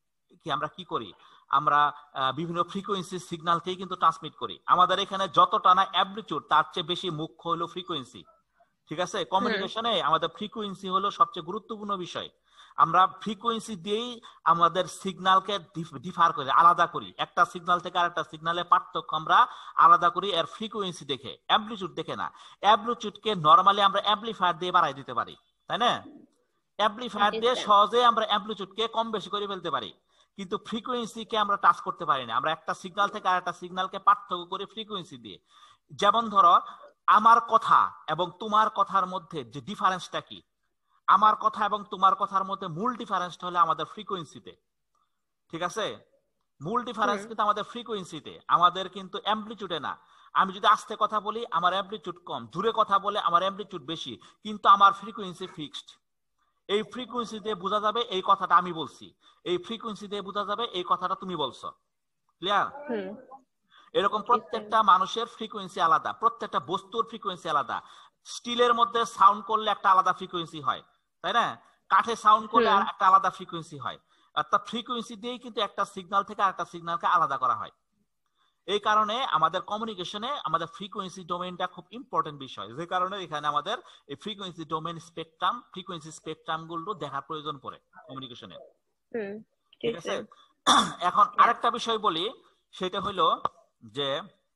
কি আমরা কি করি, আমরা বিভিন্ন ফ্রিকোয়েন্সি সিগন্যালকেই কিন্তু ট্রান্সমিট করি। আমাদের এখানে যতটা না অ্যামপ্লিটিউড তার চেয়ে বেশি মুখ্য হলো ফ্রিকোয়েন্সি। ঠিক আছে, কমিউনিকেশনে আমাদের ফ্রিকোয়েন্সি হলো সবচেয়ে গুরুত্বপূর্ণ বিষয়। আমরা ফ্রিকোয়েন্সি দিয়েই আমাদের সিগন্যালকে ডিফার করে আলাদা করি, একটা সিগন্যাল থেকে আরেকটা সিগন্যালের পার্থক্য আমরা আলাদা করি এর ফ্রিকোয়েন্সি দেখে, অ্যামপ্লিটিউড দেখে না। অ্যামপ্লিটিউডকে নরমালি আমরা অ্যামপ্লিফায়ার দিয়ে বাড়াই দিতে পারি, তাই না? অ্যামপ্লিফায়ার দিয়ে সহজে আমরা অ্যামপ্লিটিউডকে কম বেশি করে ফেলতে পারি, কিন্তু ফ্রিকোয়েন্সিকে আমরা টাচ করতে পারি না। আমরা একটা সিগন্যাল থেকে আরেকটা সিগন্যালকে পার্থক্য করি ফ্রিকোয়েন্সি দিয়ে। যেমন ধরো আমার কথা এবং তোমার কথার মধ্যে যে ডিফারেন্সটা কি, আমার কথা এবং তোমার কথার মধ্যে মূল ডিফারেন্সটা হলো আমাদের ফ্রিকোয়েন্সিতে। ঠিক আছে, মূল ডিফারেন্স কিন্তু আমাদের ফ্রিকোয়েন্সিতে, আমাদের কিন্তু অ্যামপ্লিটিউডে না। আমি যদি আস্তে কথা বলি আমার অ্যামপ্লিটিউড কম, জোরে কথা বলে আমার অ্যামপ্লিটিউড বেশি, কিন্তু আমার ফ্রিকোয়েন্সি ফিক্সড। এই ফ্রিকোয়েন্সি দিয়ে বোঝা যাবে এই কথাটা আমি বলছি, এই ফ্রিকোয়েন্সি দিয়ে বোঝা যাবে এই কথাটা তুমি বলছো। ক্লিয়ার? এরকম প্রত্যেকটা মানুষের ফ্রিকোয়েন্সি আলাদা, প্রত্যেকটা বস্তুর ফ্রিকোয়েন্সি আলাদা। স্টিলের মধ্যে সাউন্ড করলে একটা আলাদা ফ্রিকোয়েন্সি হয়, তাই না? কাঠে সাউন্ড করলে আর একটা আলাদা ফ্রিকোয়েন্সি হয়। অর্থাৎ ফ্রিকোয়েন্সি দিয়েই কিন্তু একটা সিগন্যাল থেকে আরেকটা সিগন্যালকে আলাদা করা হয়। এই কারণে আমাদের কমিউনিকেশনে আমাদের ফ্রিকোয়েন্সি ডোমেইনটা খুব ইম্পর্টেন্ট বিষয়, যে কারণে এখানে আমাদের এই frequency domain spectrum, frequency spectrum গুলো দেখার প্রয়োজন পড়ে কমিউনিকেশনে। ঠিক আছে, এখন আরেকটা বিষয় বলি, সেটা হলো যে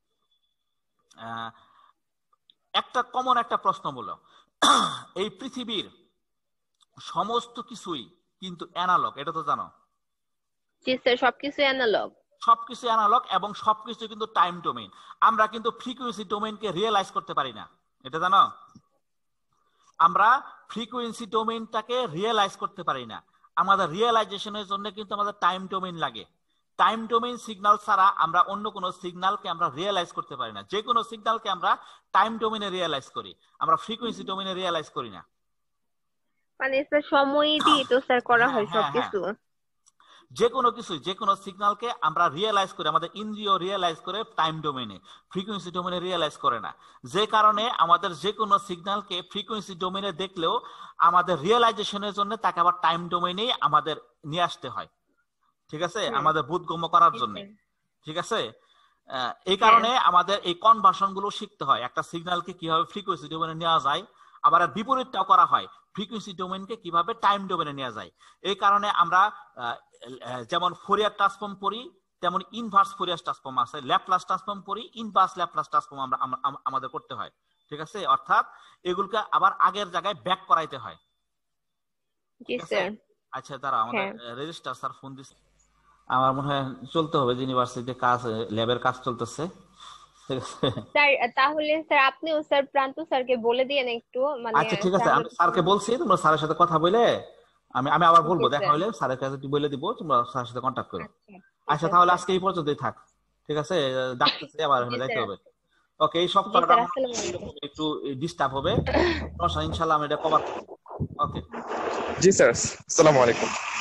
একটা কমন একটা প্রশ্ন বলো, এই পৃথিবীর সমস্ত কিছুই কিন্তু অ্যানালগ, এটা তো জানো? জি স্যার, সবকিছু অ্যানালগ, সবকিছু অ্যানালগ এবং সবকিছু কিন্তু টাইম ডোমেইন। আমরা কিন্তু ফ্রিকোয়েন্সি ডোমেইনকে রিয়েলাইজ করতে পারি না, এটা জানো? আমরা ফ্রিকোয়েন্সি ডোমেইনটাকে রিয়েলাইজ করতে পারি না। আমাদের রিয়েলাইজেশনের জন্য কিন্তু আমাদের টাইম ডোমেইন লাগে। টাইম ডোমেইন সিগন্যাল ছাড়া আমরা অন্য কোনো সিগন্যালকে আমরা রিয়েলাইজ করতে পারি না। যে কোনো সিগন্যালকে আমরা টাইম ডোমেইনে রিয়েলাইজ করি, আমরা ফ্রিকোয়েন্সি ডোমেইনে রিয়েলাইজ করি না। মানে স্যার সময় দিয়ে তো স্যার করা হয় সবকিছু। যে কোনো কিছু, যে কোনো সিগন্যালকে আমরা রিয়েলাইজ করি, আমাদের ইন্দ্রিয় রিয়েলাইজ করে টাইম ডোমেইনে, ফ্রিকোয়েন্সি ডোমেইনে রিয়েলাইজ করে না। যে কারণে আমাদের যে কোনো সিগন্যালকে ফ্রিকোয়েন্সি ডোমেইনে দেখলেও আমাদের রিয়েলাইজেশনের জন্য তাকে আবার টাইম ডোমেইনেই আমাদের নিয়ে আসতে হয়। ঠিক আছে, আমাদের বোধগম্য করার জন্য। ঠিক আছে, এই কারণে আমাদের এই কনভার্সন গুলো শিখতে হয়, একটা সিগন্যালকে কিভাবে ফ্রিকোয়েন্সি ডোমেইনে নেওয়া যায়, আবার বিপরীতটাও করা হয়, ফ্রিকোয়েন্সি ডোমেইনকে কিভাবে টাইম ডোমেইনে নেওয়া যায়। এই কারণে আমরা যেমন ফোরিয়ার ট্রান্সফর্ম পড়ি, তেমন ইনভার্স ফোরিয়ার ট্রান্সফর্ম আছে, ল্যাপ্লাস ট্রান্সফর্ম পড়ি, ইনভার্স ল্যাপ্লাস ট্রান্সফর্ম আমরা আমাদের করতে হয়। ঠিক আছে, অর্থাৎ এগুলোকে আবার আগের জায়গায় ব্যাক করাইতে হয়। জি স্যার। আচ্ছা দাঁড়া, আমাদের রেজিস্ট্রার স্যার ফোন দিচ্ছে, আমার মনে হয় চলতে হবে, ইউনিভার্সিটিতে কাজ, ল্যাবের কাজ চলতেছে। স্যার তাহলে স্যার আপনিও স্যার প্রান্ত স্যারকে বলে দিয়েন একটু, মানে আচ্ছা ঠিক আছে, আমি স্যারকে বলছি, তোমরা স্যারের সাথে কথা বলে আমি আমি আবার বলবো, দেখা হলে স্যারের কাছে বলে দিব, তোমরা স্যারের সাথে কন্টাক্ট করো। আচ্ছা তাহলে আজকে এই পর্যন্তই থাক। ঠিক আছে, ডাক্তারতে আবার যাইতে হবে। ওকে, এই সপ্তাহটা একটু ডিস্টার্ব হবে, ইনশাআল্লাহ আমি এটা কভার করব। ওকে জি স্যার, আসসালামু আলাইকুম।